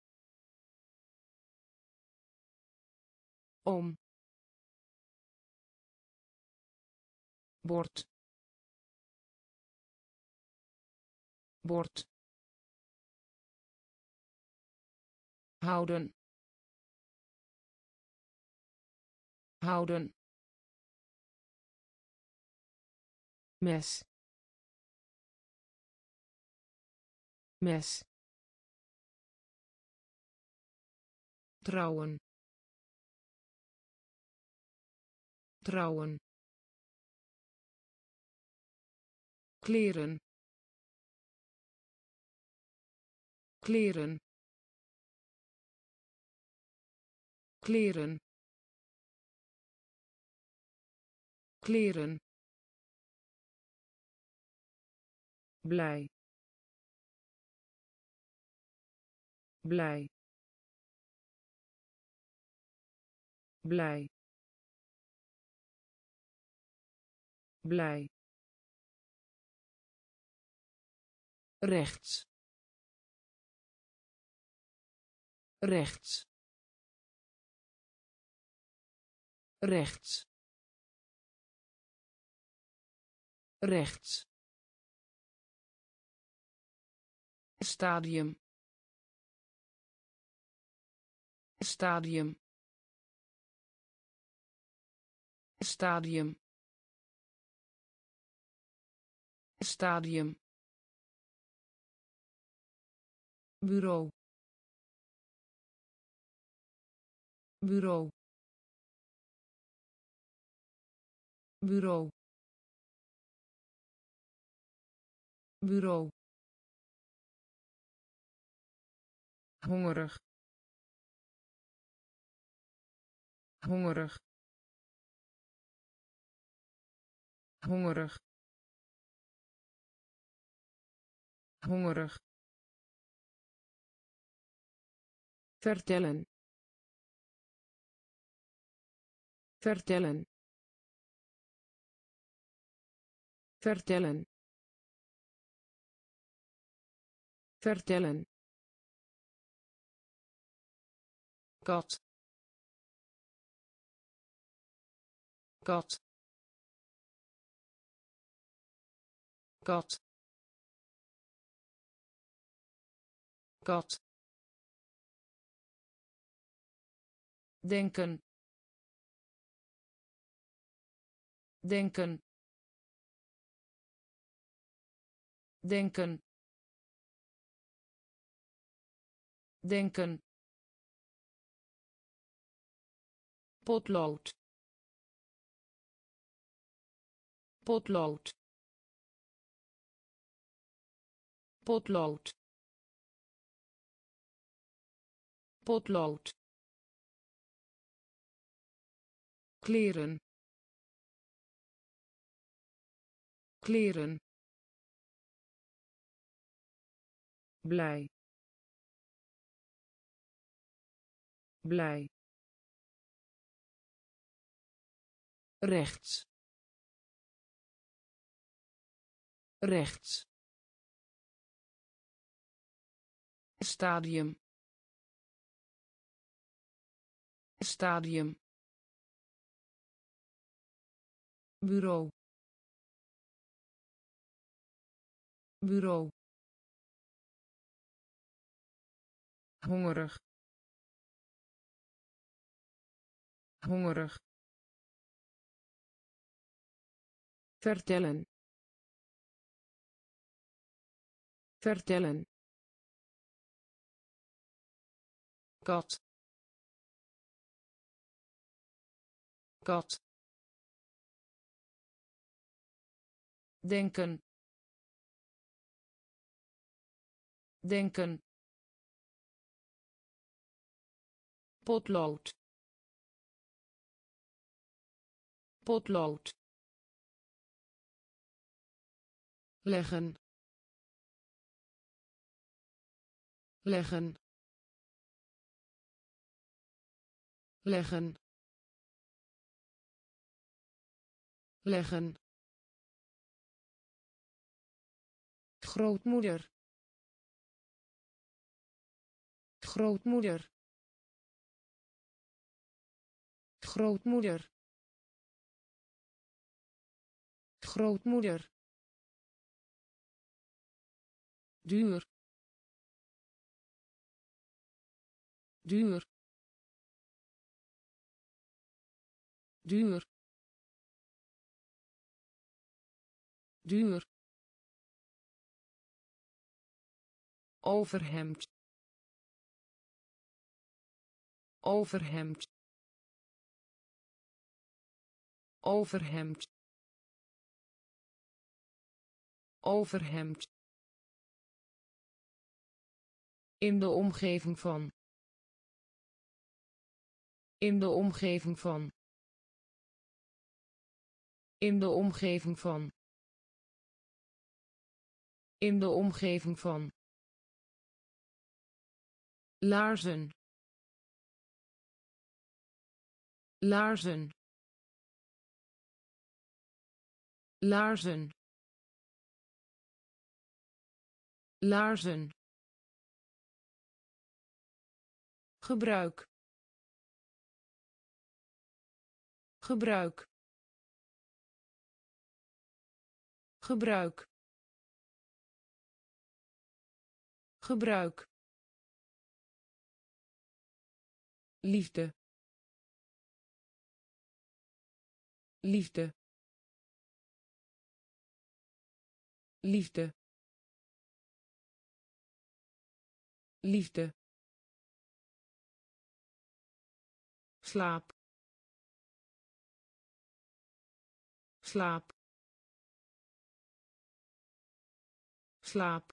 om bord bord houden houden mes mes trouwen trouwen kleren kleren kleren kleren blij blij blij blij rechts rechts rechts rechts stadium stadium stadium stadium, bureau, bureau, bureau, bureau, hongerig, hongerig, hongerig, hongerig, vertellen, vertellen, vertellen, vertellen, kat, kat, kat, kat, denken, denken, denken, denken, potlood, potlood, potlood, potlood, kleren, kleren, blij, blij, rechts, rechts, stadium, stadium, bureau, bureau, hongerig, hongerig, vertellen, vertellen, kat, kat, denken, denken, potlood, potlood, leggen, leggen, leggen, leggen, grootmoeder, grootmoeder, grootmoeder, grootmoeder, duur, duur, duur, duur, overhemd, overhemd, overhemd, overhemd, in de omgeving van, in de omgeving van, in de omgeving van, in de omgeving van, laarzen, laarzen, laarzen, laarzen, gebruik, gebruik, gebruik, gebruik, liefde, liefde, liefde, liefde, slaap, slaap, slaap,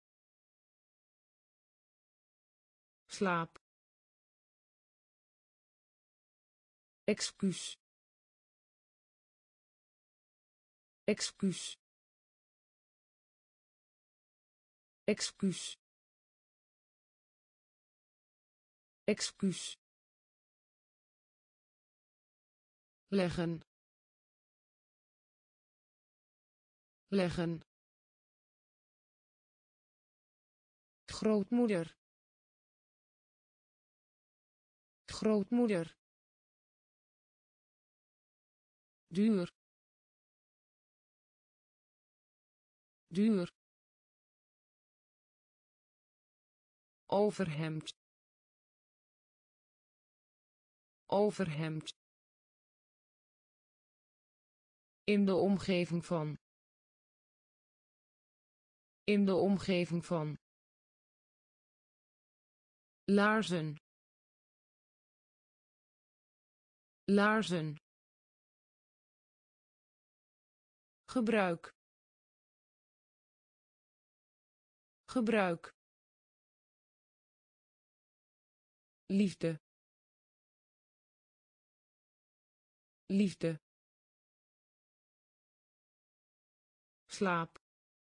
slaap, excuus, excuus, excuus, excuus, leggen, leggen, grootmoeder, grootmoeder, duur, duur, overhemd, overhemd, in de omgeving van, in de omgeving van, laarzen, laarzen, gebruik, gebruik, liefde, liefde, slaap,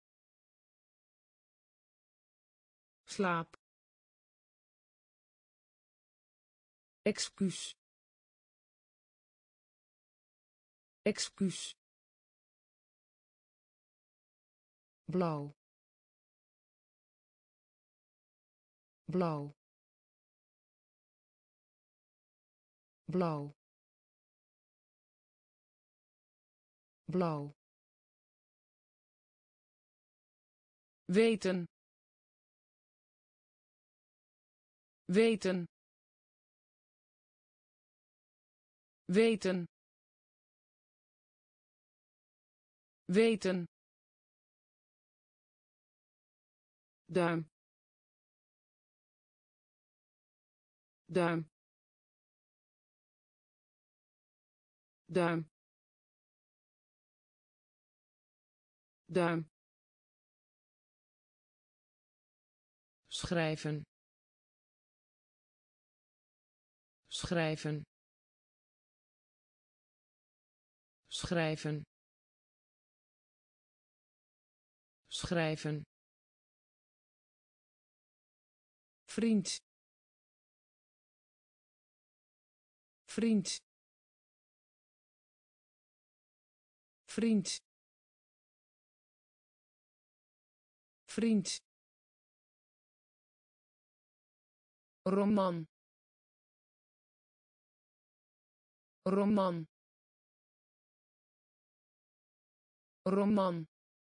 slaap, excuus, excuus, blauw, blauw, blauw, blauw, weten, weten, weten, weten, duim, duim, duim, duim, schrijven, schrijven, schrijven, schrijven, vriend, vriend, vriend, vriend, roman, roman, roman,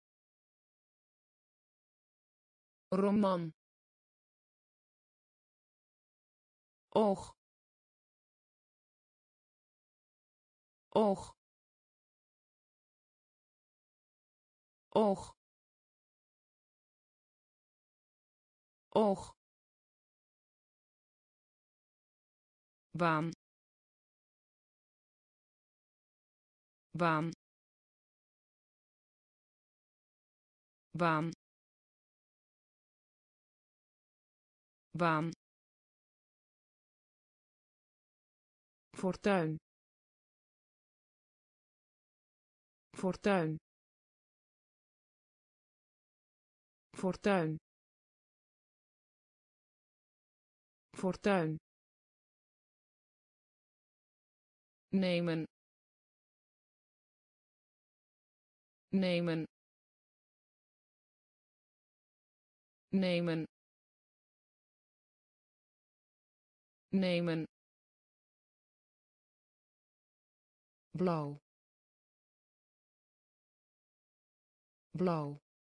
roman, oog, oog, oog, oog, baan, baan, baan, baan, fortuin, fortuin, fortuin, fortuin, nemen, nemen, nemen, nemen, blauw, blauw,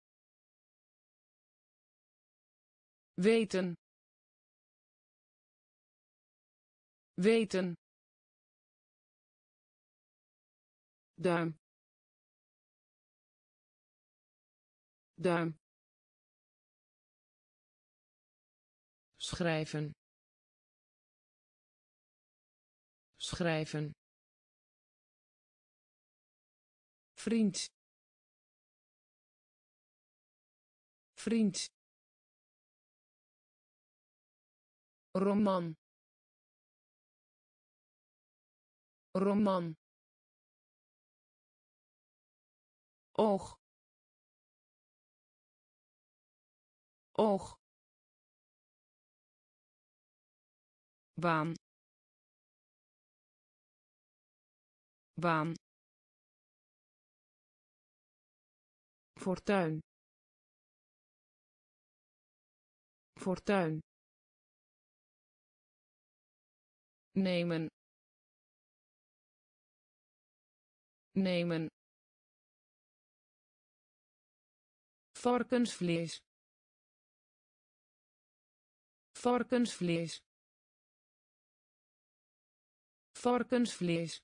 weten, weten, duim, duim, schrijven, schrijven, vriend, vriend, roman, roman, oog, oog, baan, baan, fortuin, fortuin, nemen, nemen, varkensvlees, varkensvlees, varkensvlees,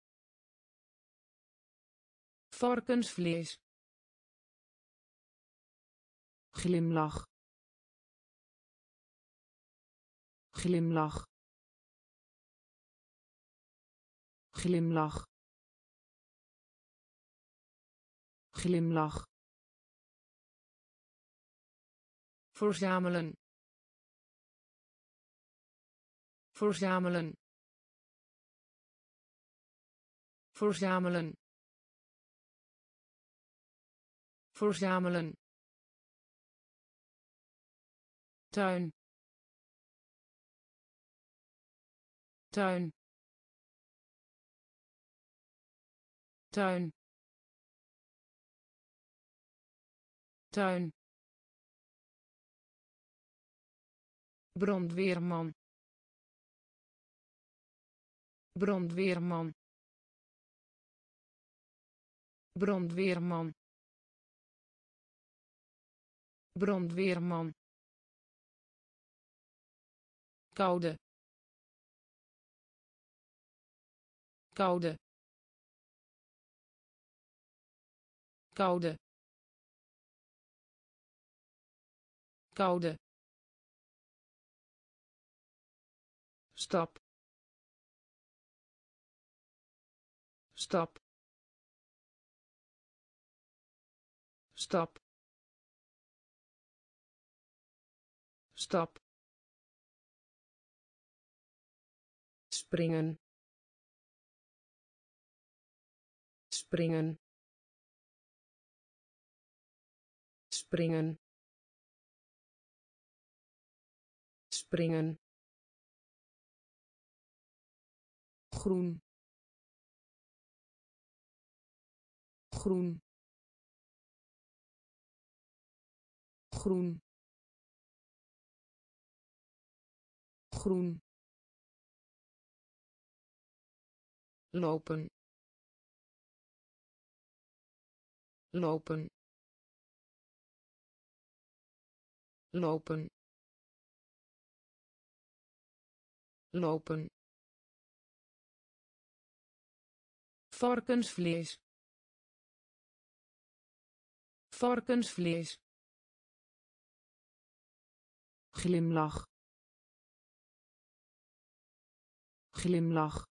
varkensvlees, glimlach, glimlach, glimlach, glimlach, verzamelen, verzamelen, verzamelen, verzamelen, tuin, tuin, tuin, tuin, brandweerman, brandweerman, brandweerman, brandweerman, koude, koude, koude, koude, stap, stap, stap, stap, springen, springen, springen, springen, groen, groen, groen, groen, lopen, lopen, lopen, lopen, varkensvlees, varkensvlees, glimlach, glimlach,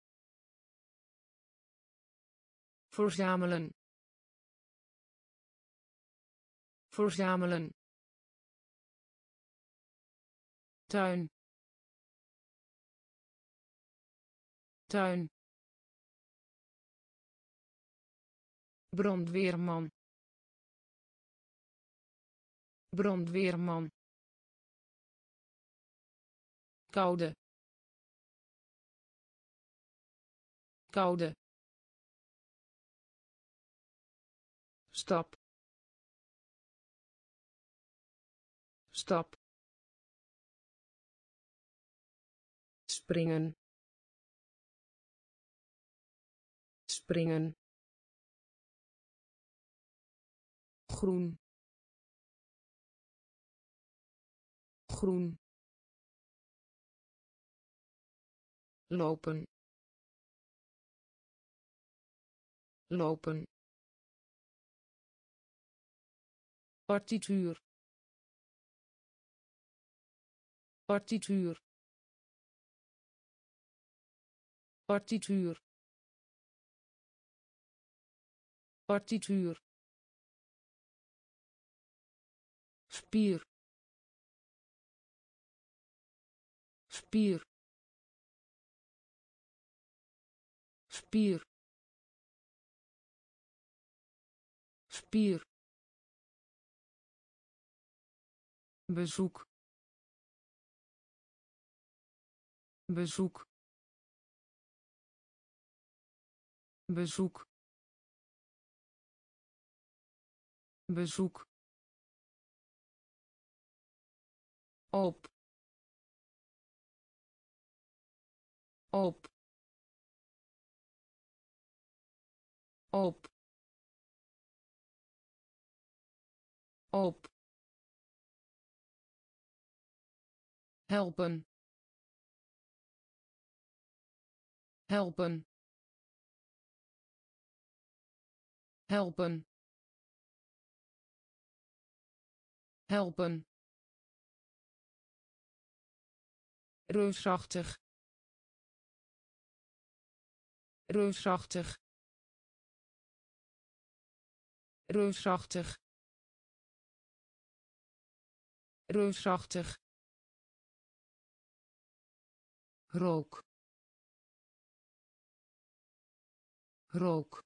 verzamelen, verzamelen, tuin, tuin, brandweerman, brandweerman, koude, koude, stap, stap, springen, springen, groen, groen, lopen, lopen, partituur partituur partituur partituur spier spier spier spier bezoek bezoek bezoek bezoek op op op op helpen helpen helpen helpen reusachtig reusachtig reusachtig reusachtig rook rook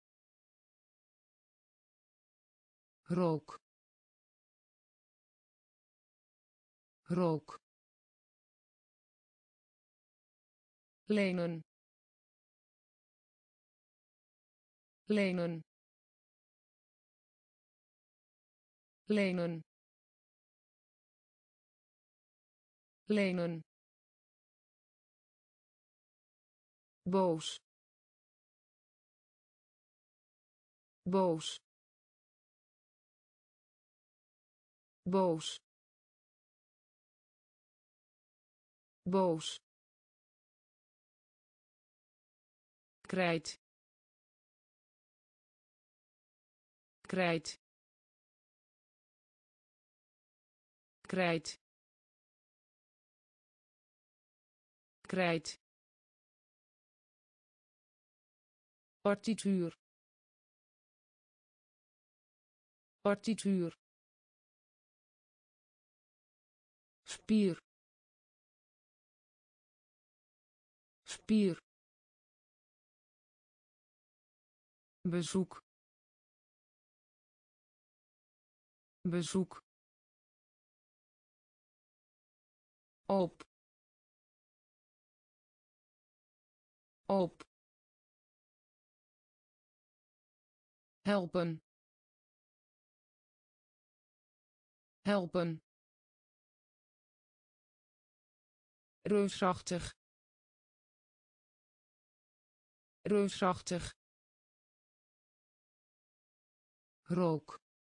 rook rook lenen lenen lenen lenen boos boos boos boos krijt krijt krijt krijt partituur partituur spier spier bezoek bezoek op op helpen helpen reusachtig reusachtig rook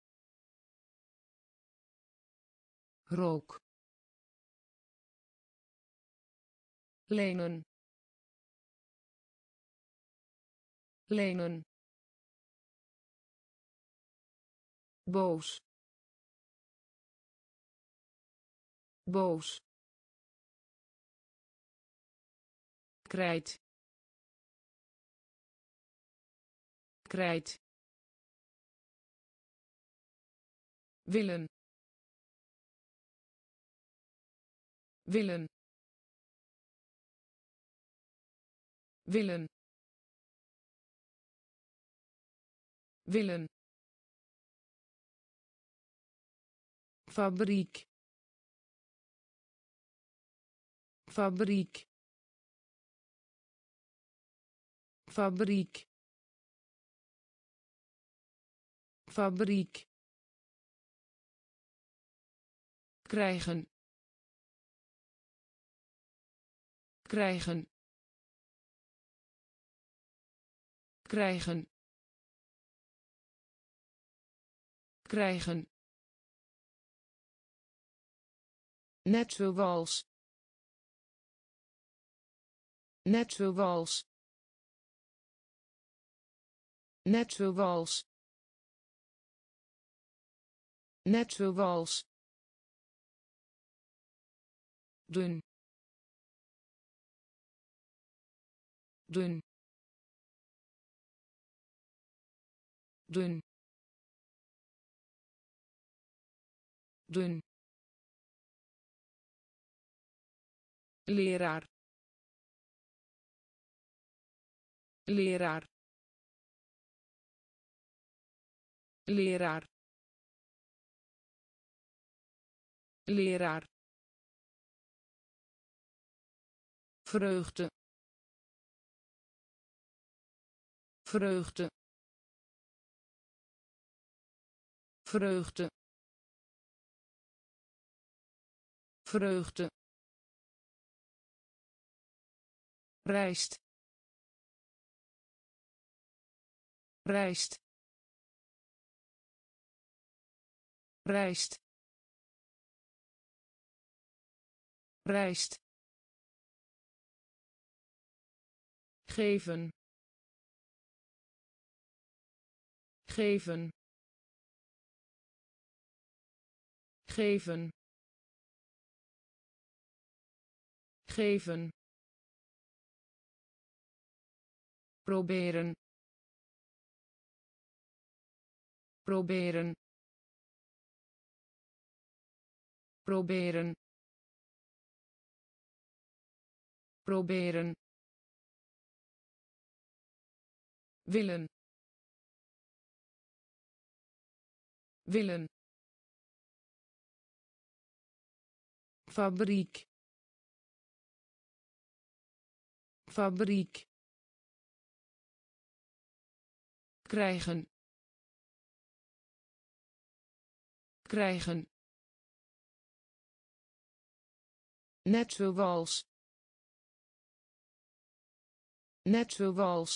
rook lenen lenen boos boos krijt krijt willen willen willen willen fabriek fabriek fabriek fabriek krijgen krijgen krijgen krijgen net zoals net zoals net zoals Net zoals. Dun. Dun. Dun. Dun. Leraar. Leraar. Leraar. Leraar. Vreugde. Vreugde. Vreugde. Vreugde. Rijst. Rijst. Rijst. Rijst. Geven. Geven. Geven. Geven. Proberen. Proberen. Proberen. Proberen. Willen. Willen. Fabriek. Fabriek. Krijgen. Krijgen. Net zoals. Net zoals.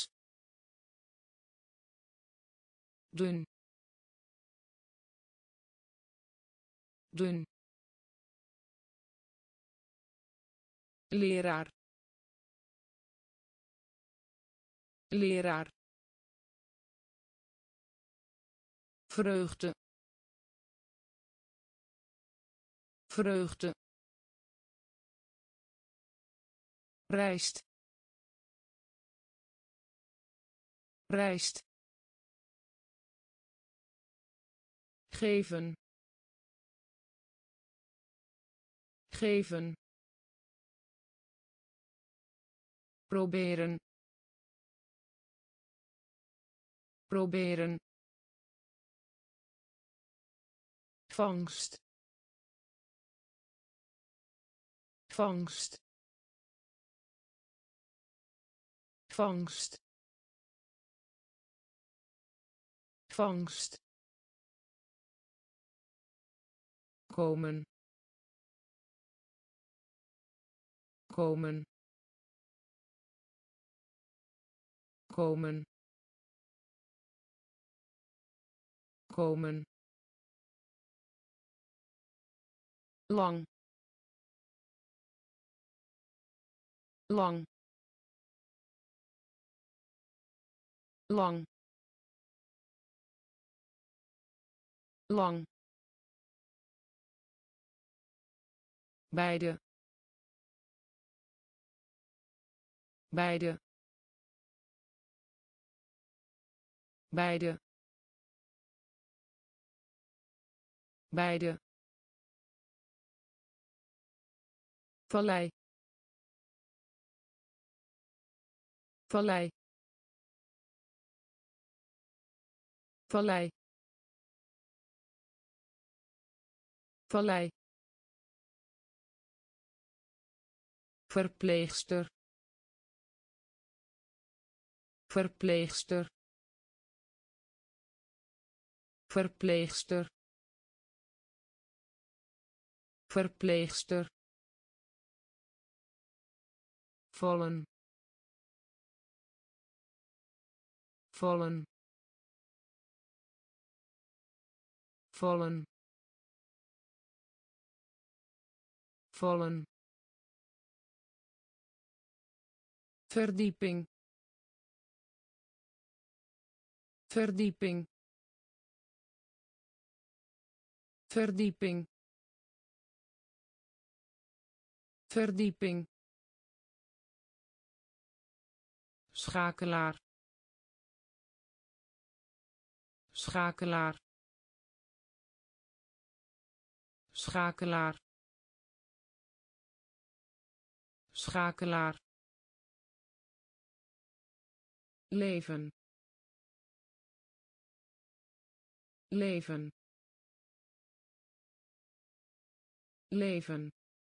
Dun. Dun. Leraar. Leraar. Vreugde. Vreugde. Rijst. Rijst. Geven. Geven. Proberen. Proberen. Vangst. Vangst. Vangst. Vangst. Komen. Komen. Komen. Komen. Lang. Lang. Lang. Lang. Beide. Beide. Beide. Beide. Vallei. Vallei. Vallei. Vallei. Verpleegster. Verpleegster. Verpleegster. Verpleegster. Vallen. Vallen. Vallen. Vallen. Verdieping. Verdieping. verdieping verdieping schakelaar schakelaar schakelaar schakelaar leven leven leven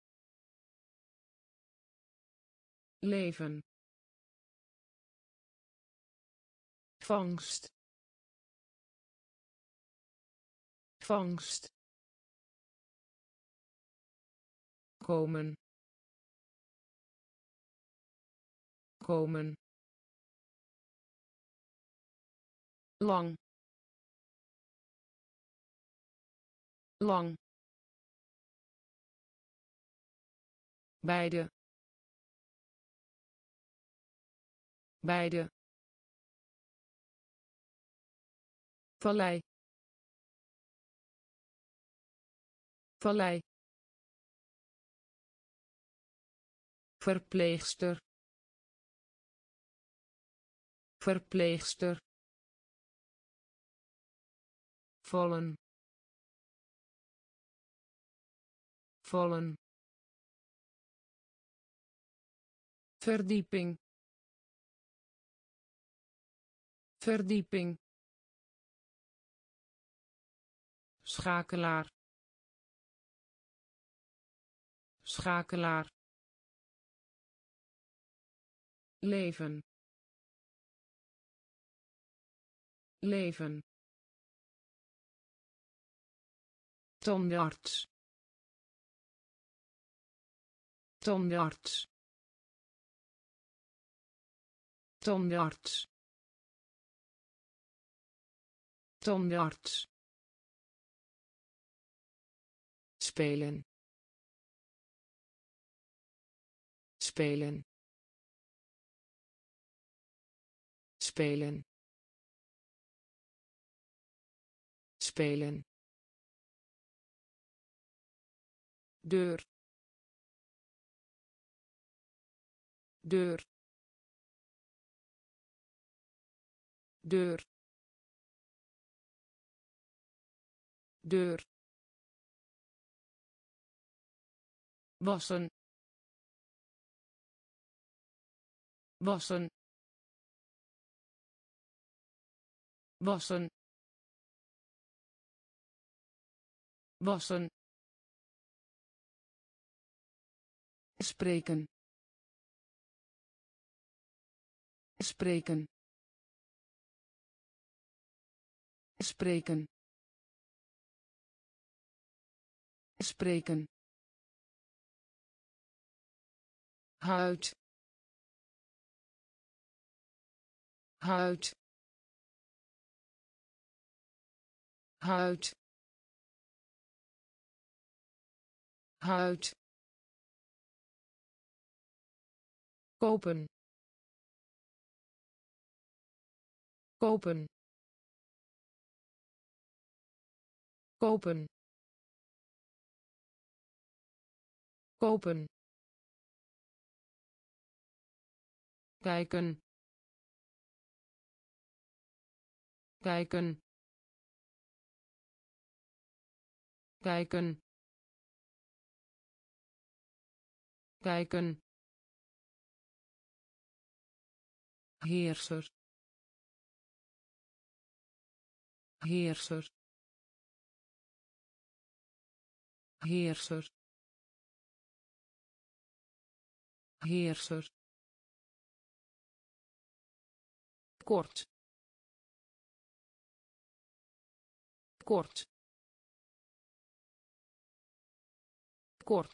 leven vangst vangst komen komen lang lang beide beide vallei vallei verpleegster verpleegster vallen vallen verdieping verdieping schakelaar schakelaar leven leven tandarts tandarts tandarts tandarts spelen spelen spelen spelen deur deur deur deur wassen wassen wassen wassen spreken spreken spreken spreken huid huid huid huid kopen kopen kopen kopen kijken kijken kijken kijken heerser heerser heerser heerser kort kort kort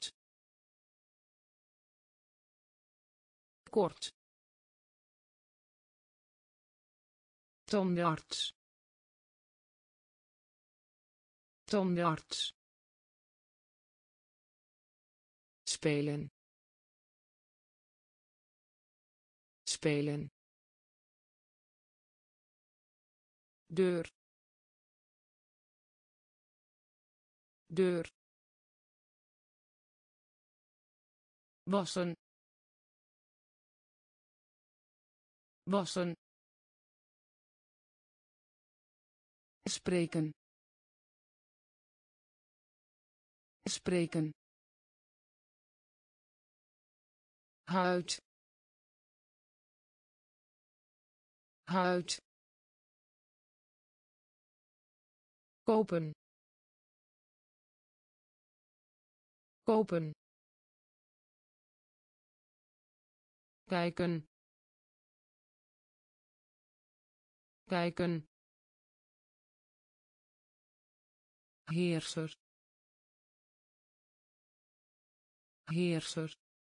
kort tandarts tandarts spelen spelen deur deur, wassen, wassen, spreken, spreken, huid, huid, kopen, kopen, kijken, kijken, heerser, heerser,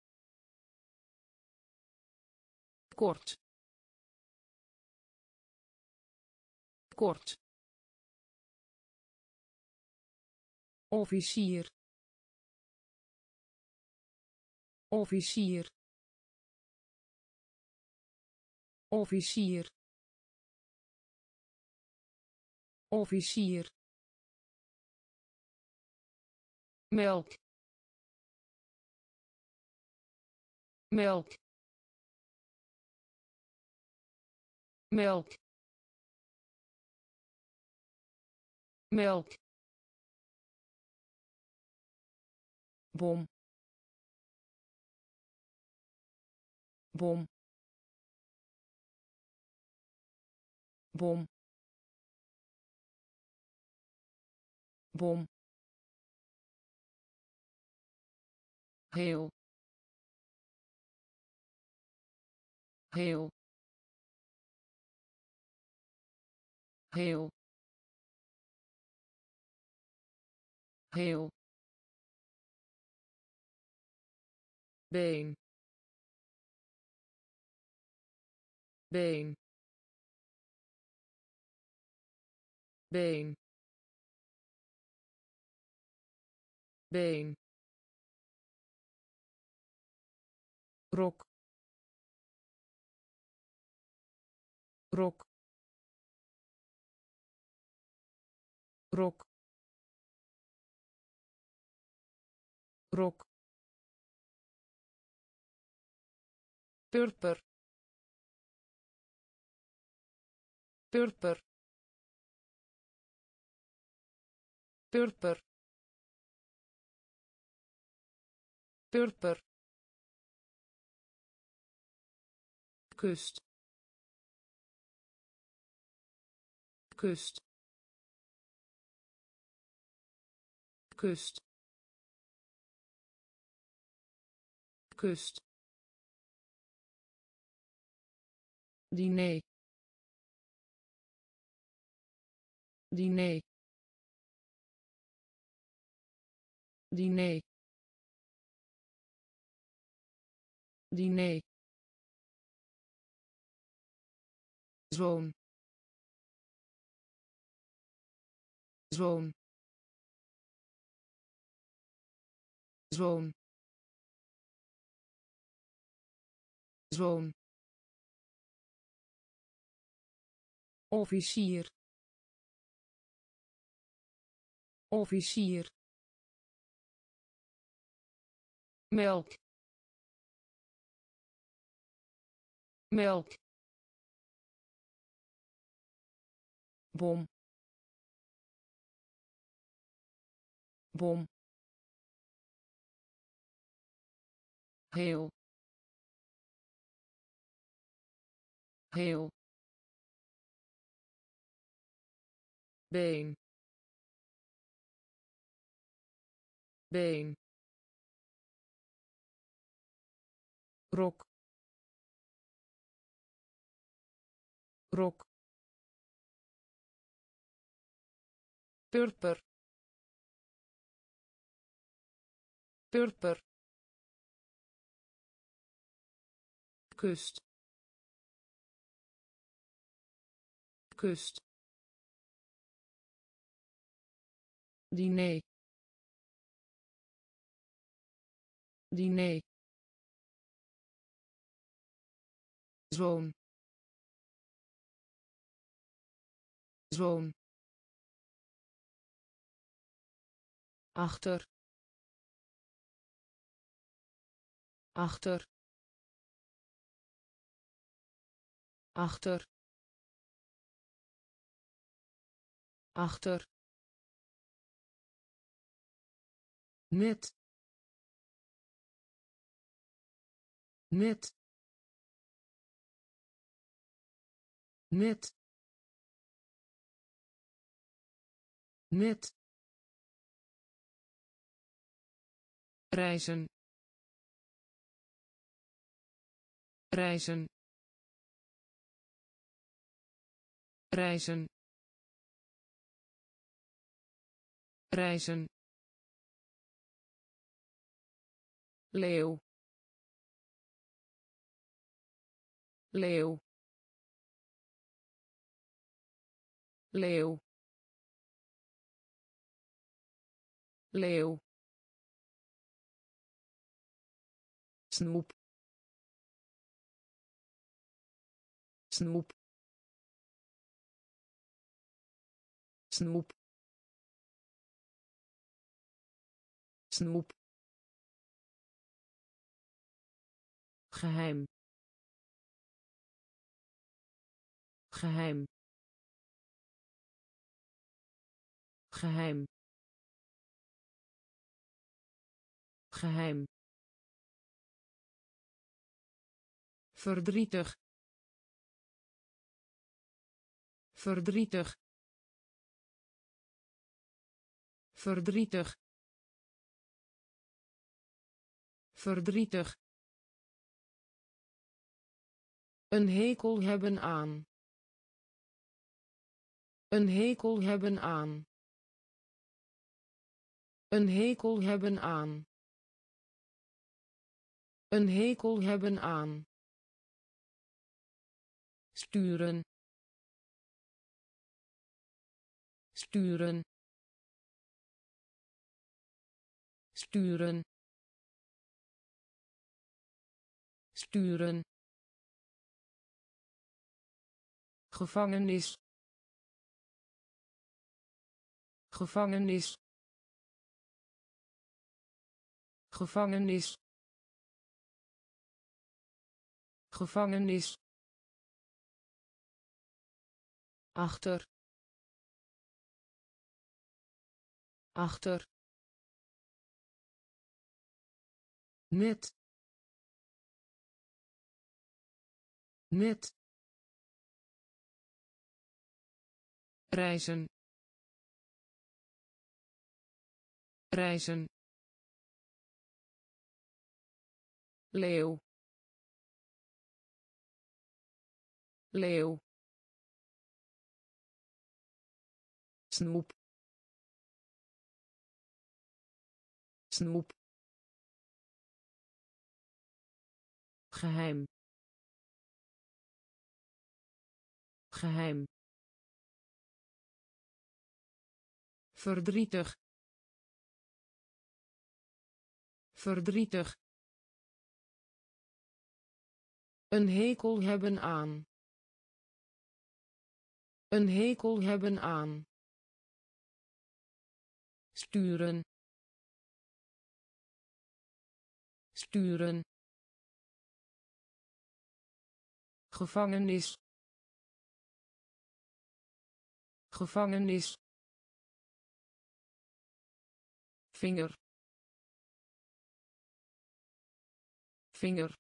kort, kort, officier, officier, officier, officier, melk, melk, melk, melk, bom, bom, bom, bom, heel, heel, heel, heel, been, been, been, been, rok, rok, rok, rok, purper, purper, purper, purper, kust, kust, kust, kust, diner, diner, diner, diner, zoon, zoon, zoon, zoon, officier, officier, melk, melk, bom, bom, heel, heel, been, been, rok, rok, purper, purper, kust, kust, diner, diner, zoon, zoon, achter achter achter achter net net net net reizen reizen reizen reizen leeuw leeuw leeuw leeuw snoep snoep snoep snoep geheim geheim geheim geheim verdrietig verdrietig verdrietig verdrietig een hekel hebben aan een hekel hebben aan een hekel hebben aan een hekel hebben aan sturen sturen sturen sturen gevangenis gevangenis gevangenis gevangenis achter achter net net reizen reizen leeuw leeuw snoep snoep geheim geheim verdrietig verdrietig een hekel hebben aan een hekel hebben aan sturen sturen gevangenis gevangenis vinger vinger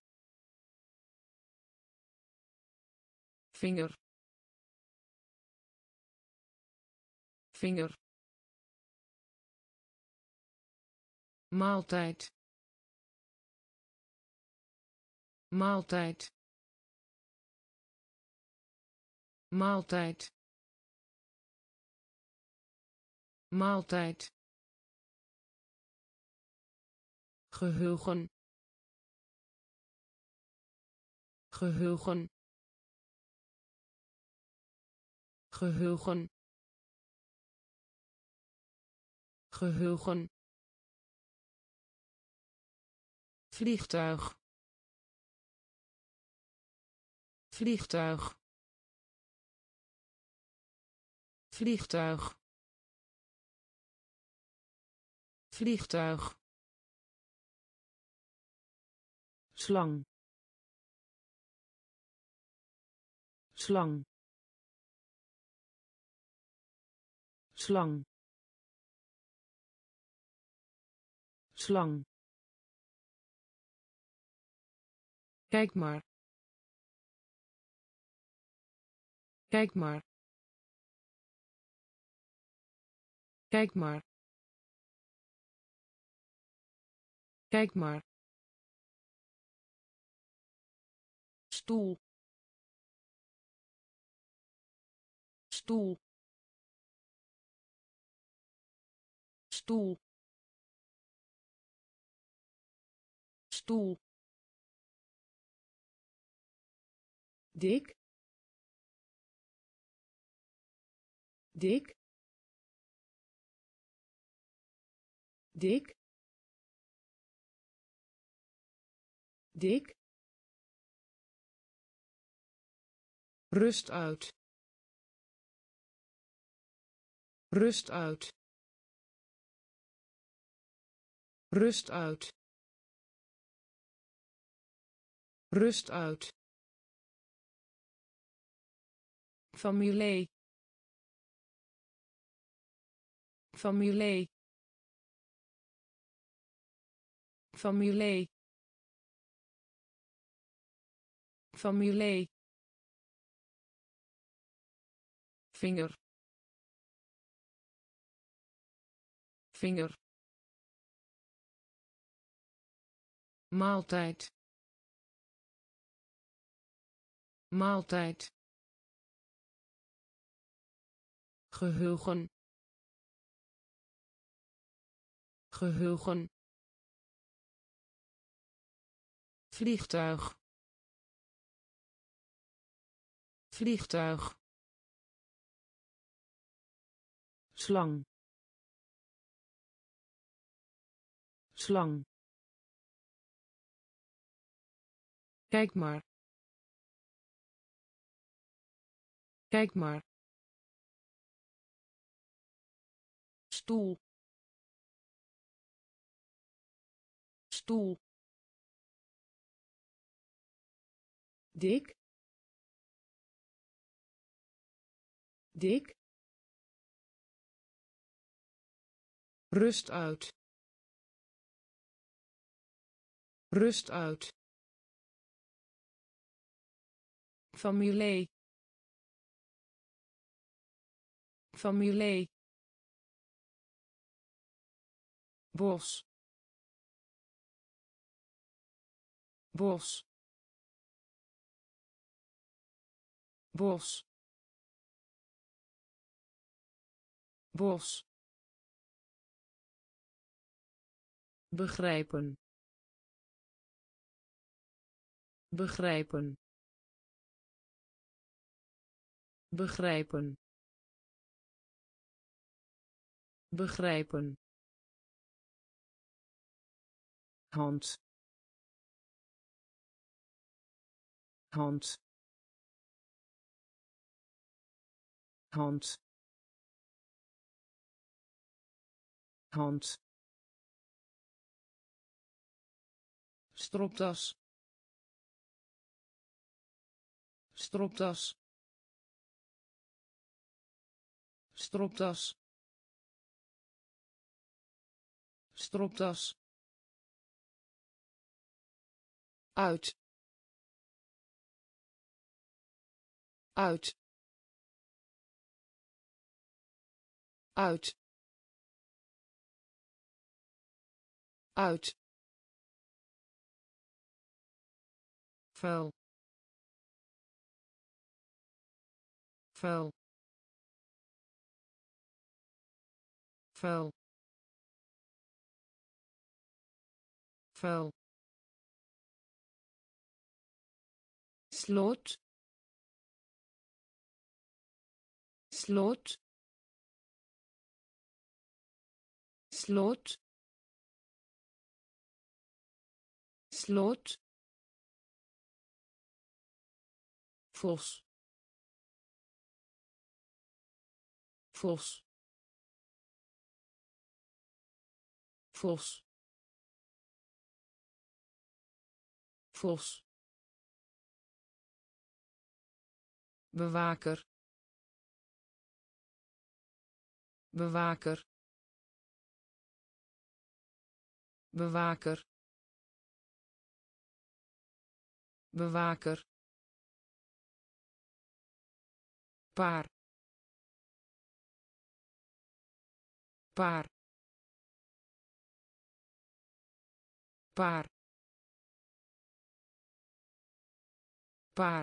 vinger vinger maaltijd maaltijd maaltijd maaltijd geheugen geheugen geheugen geheugen vliegtuig vliegtuig vliegtuig vliegtuig, slang, slang, slang, slang. Kijk maar. Kijk maar. Kijk maar. Kijk maar. Stoel. Stoel. Stoel. Stoel. Dik. Dik. Dik. Dik. Rust uit. Rust uit. Rust uit. Rust uit. Familie. Familie. Familie. Familie. Vinger. Vinger. Maaltijd. Maaltijd. Geheugen. Geheugen. Vliegtuig. Vliegtuig. Slang. Slang. Kijk maar. Kijk maar. Stoel. Stoel. Dik. Dik. Rust uit. Rust uit. Familie. Familie. Bos. Bos. Bos. Bos. Begrijpen. Begrijpen. Begrijpen. Begrijpen. Hand. Hand. Hand. Hand. Stropdas. Stropdas. Stropdas. Stropdas. Uit. Uit. Uit. Uit. Vuil. Vuil. Vuil. Vuil. Slot. Slot. Slot. Slot. Vos. Vos. vos, vos, bewaker, bewaker, bewaker, bewaker, paar, paar, paar, paar,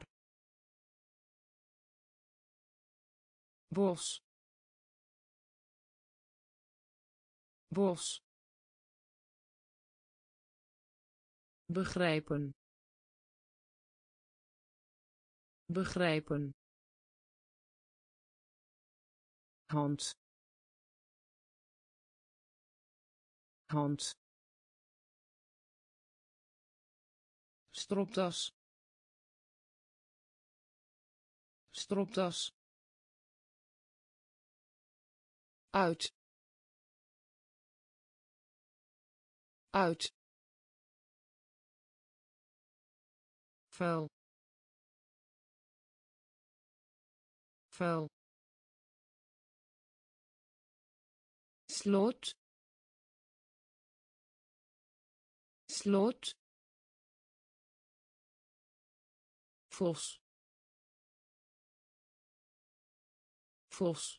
bos, bos, begrijpen, begrijpen, hand, hand, stropdas, stropdas, uit, uit, vuil, vuil, sloot, sloot, vos, vos,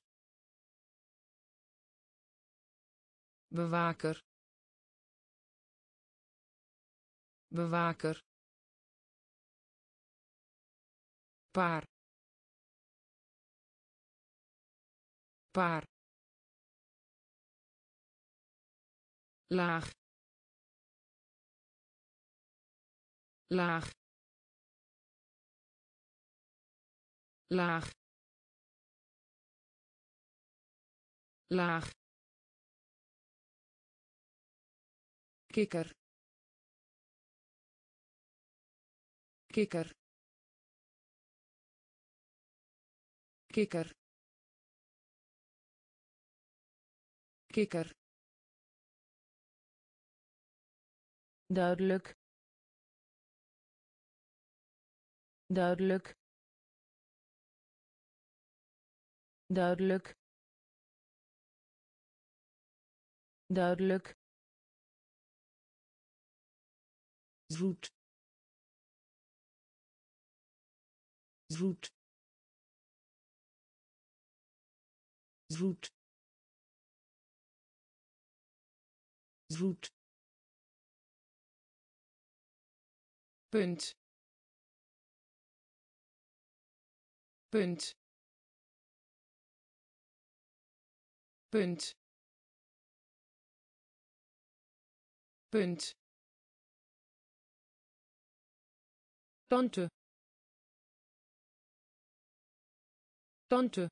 bewaker, bewaker, paar, paar, laag, laag, laag, laag, kikker, kikker, kikker, kikker, duidelijk, duidelijk, duidelijk, duidelijk, zoet, zoet, zoet, zoet, punt, punt, punt, punt, tante, tante,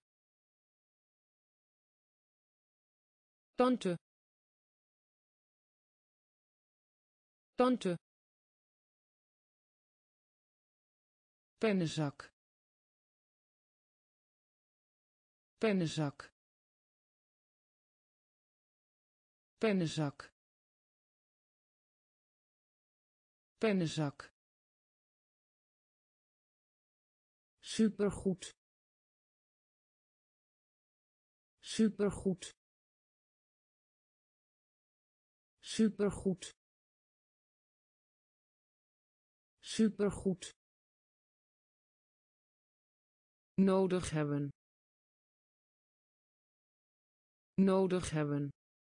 tante, tante, pennenzak, pennenzak, pennenzak, pennenzak, supergoed, supergoed, supergoed, supergoed, nodig hebben, nodig hebben,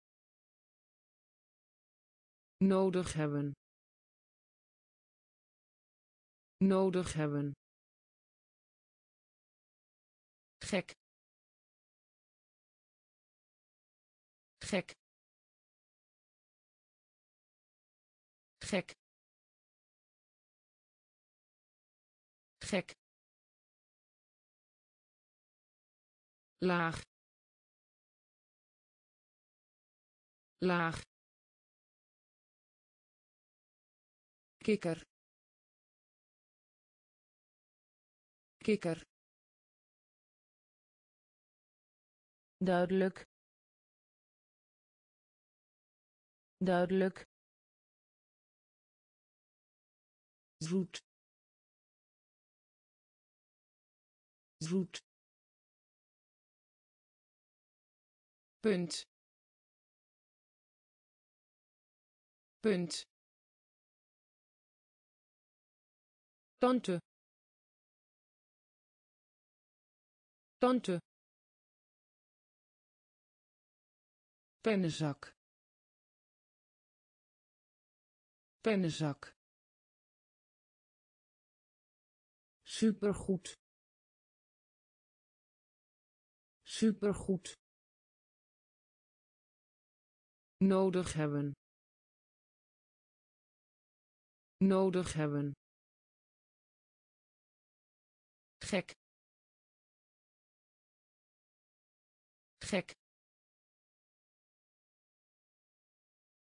nodig hebben, nodig hebben, gek, gek, gek, gek, laag, laag, kikker, kikker, duidelijk, duidelijk, zoet, zoet, punt, punt, tante, tante, pennenzak, pennenzak, supergoed, supergoed, nodig hebben, nodig hebben, gek, gek,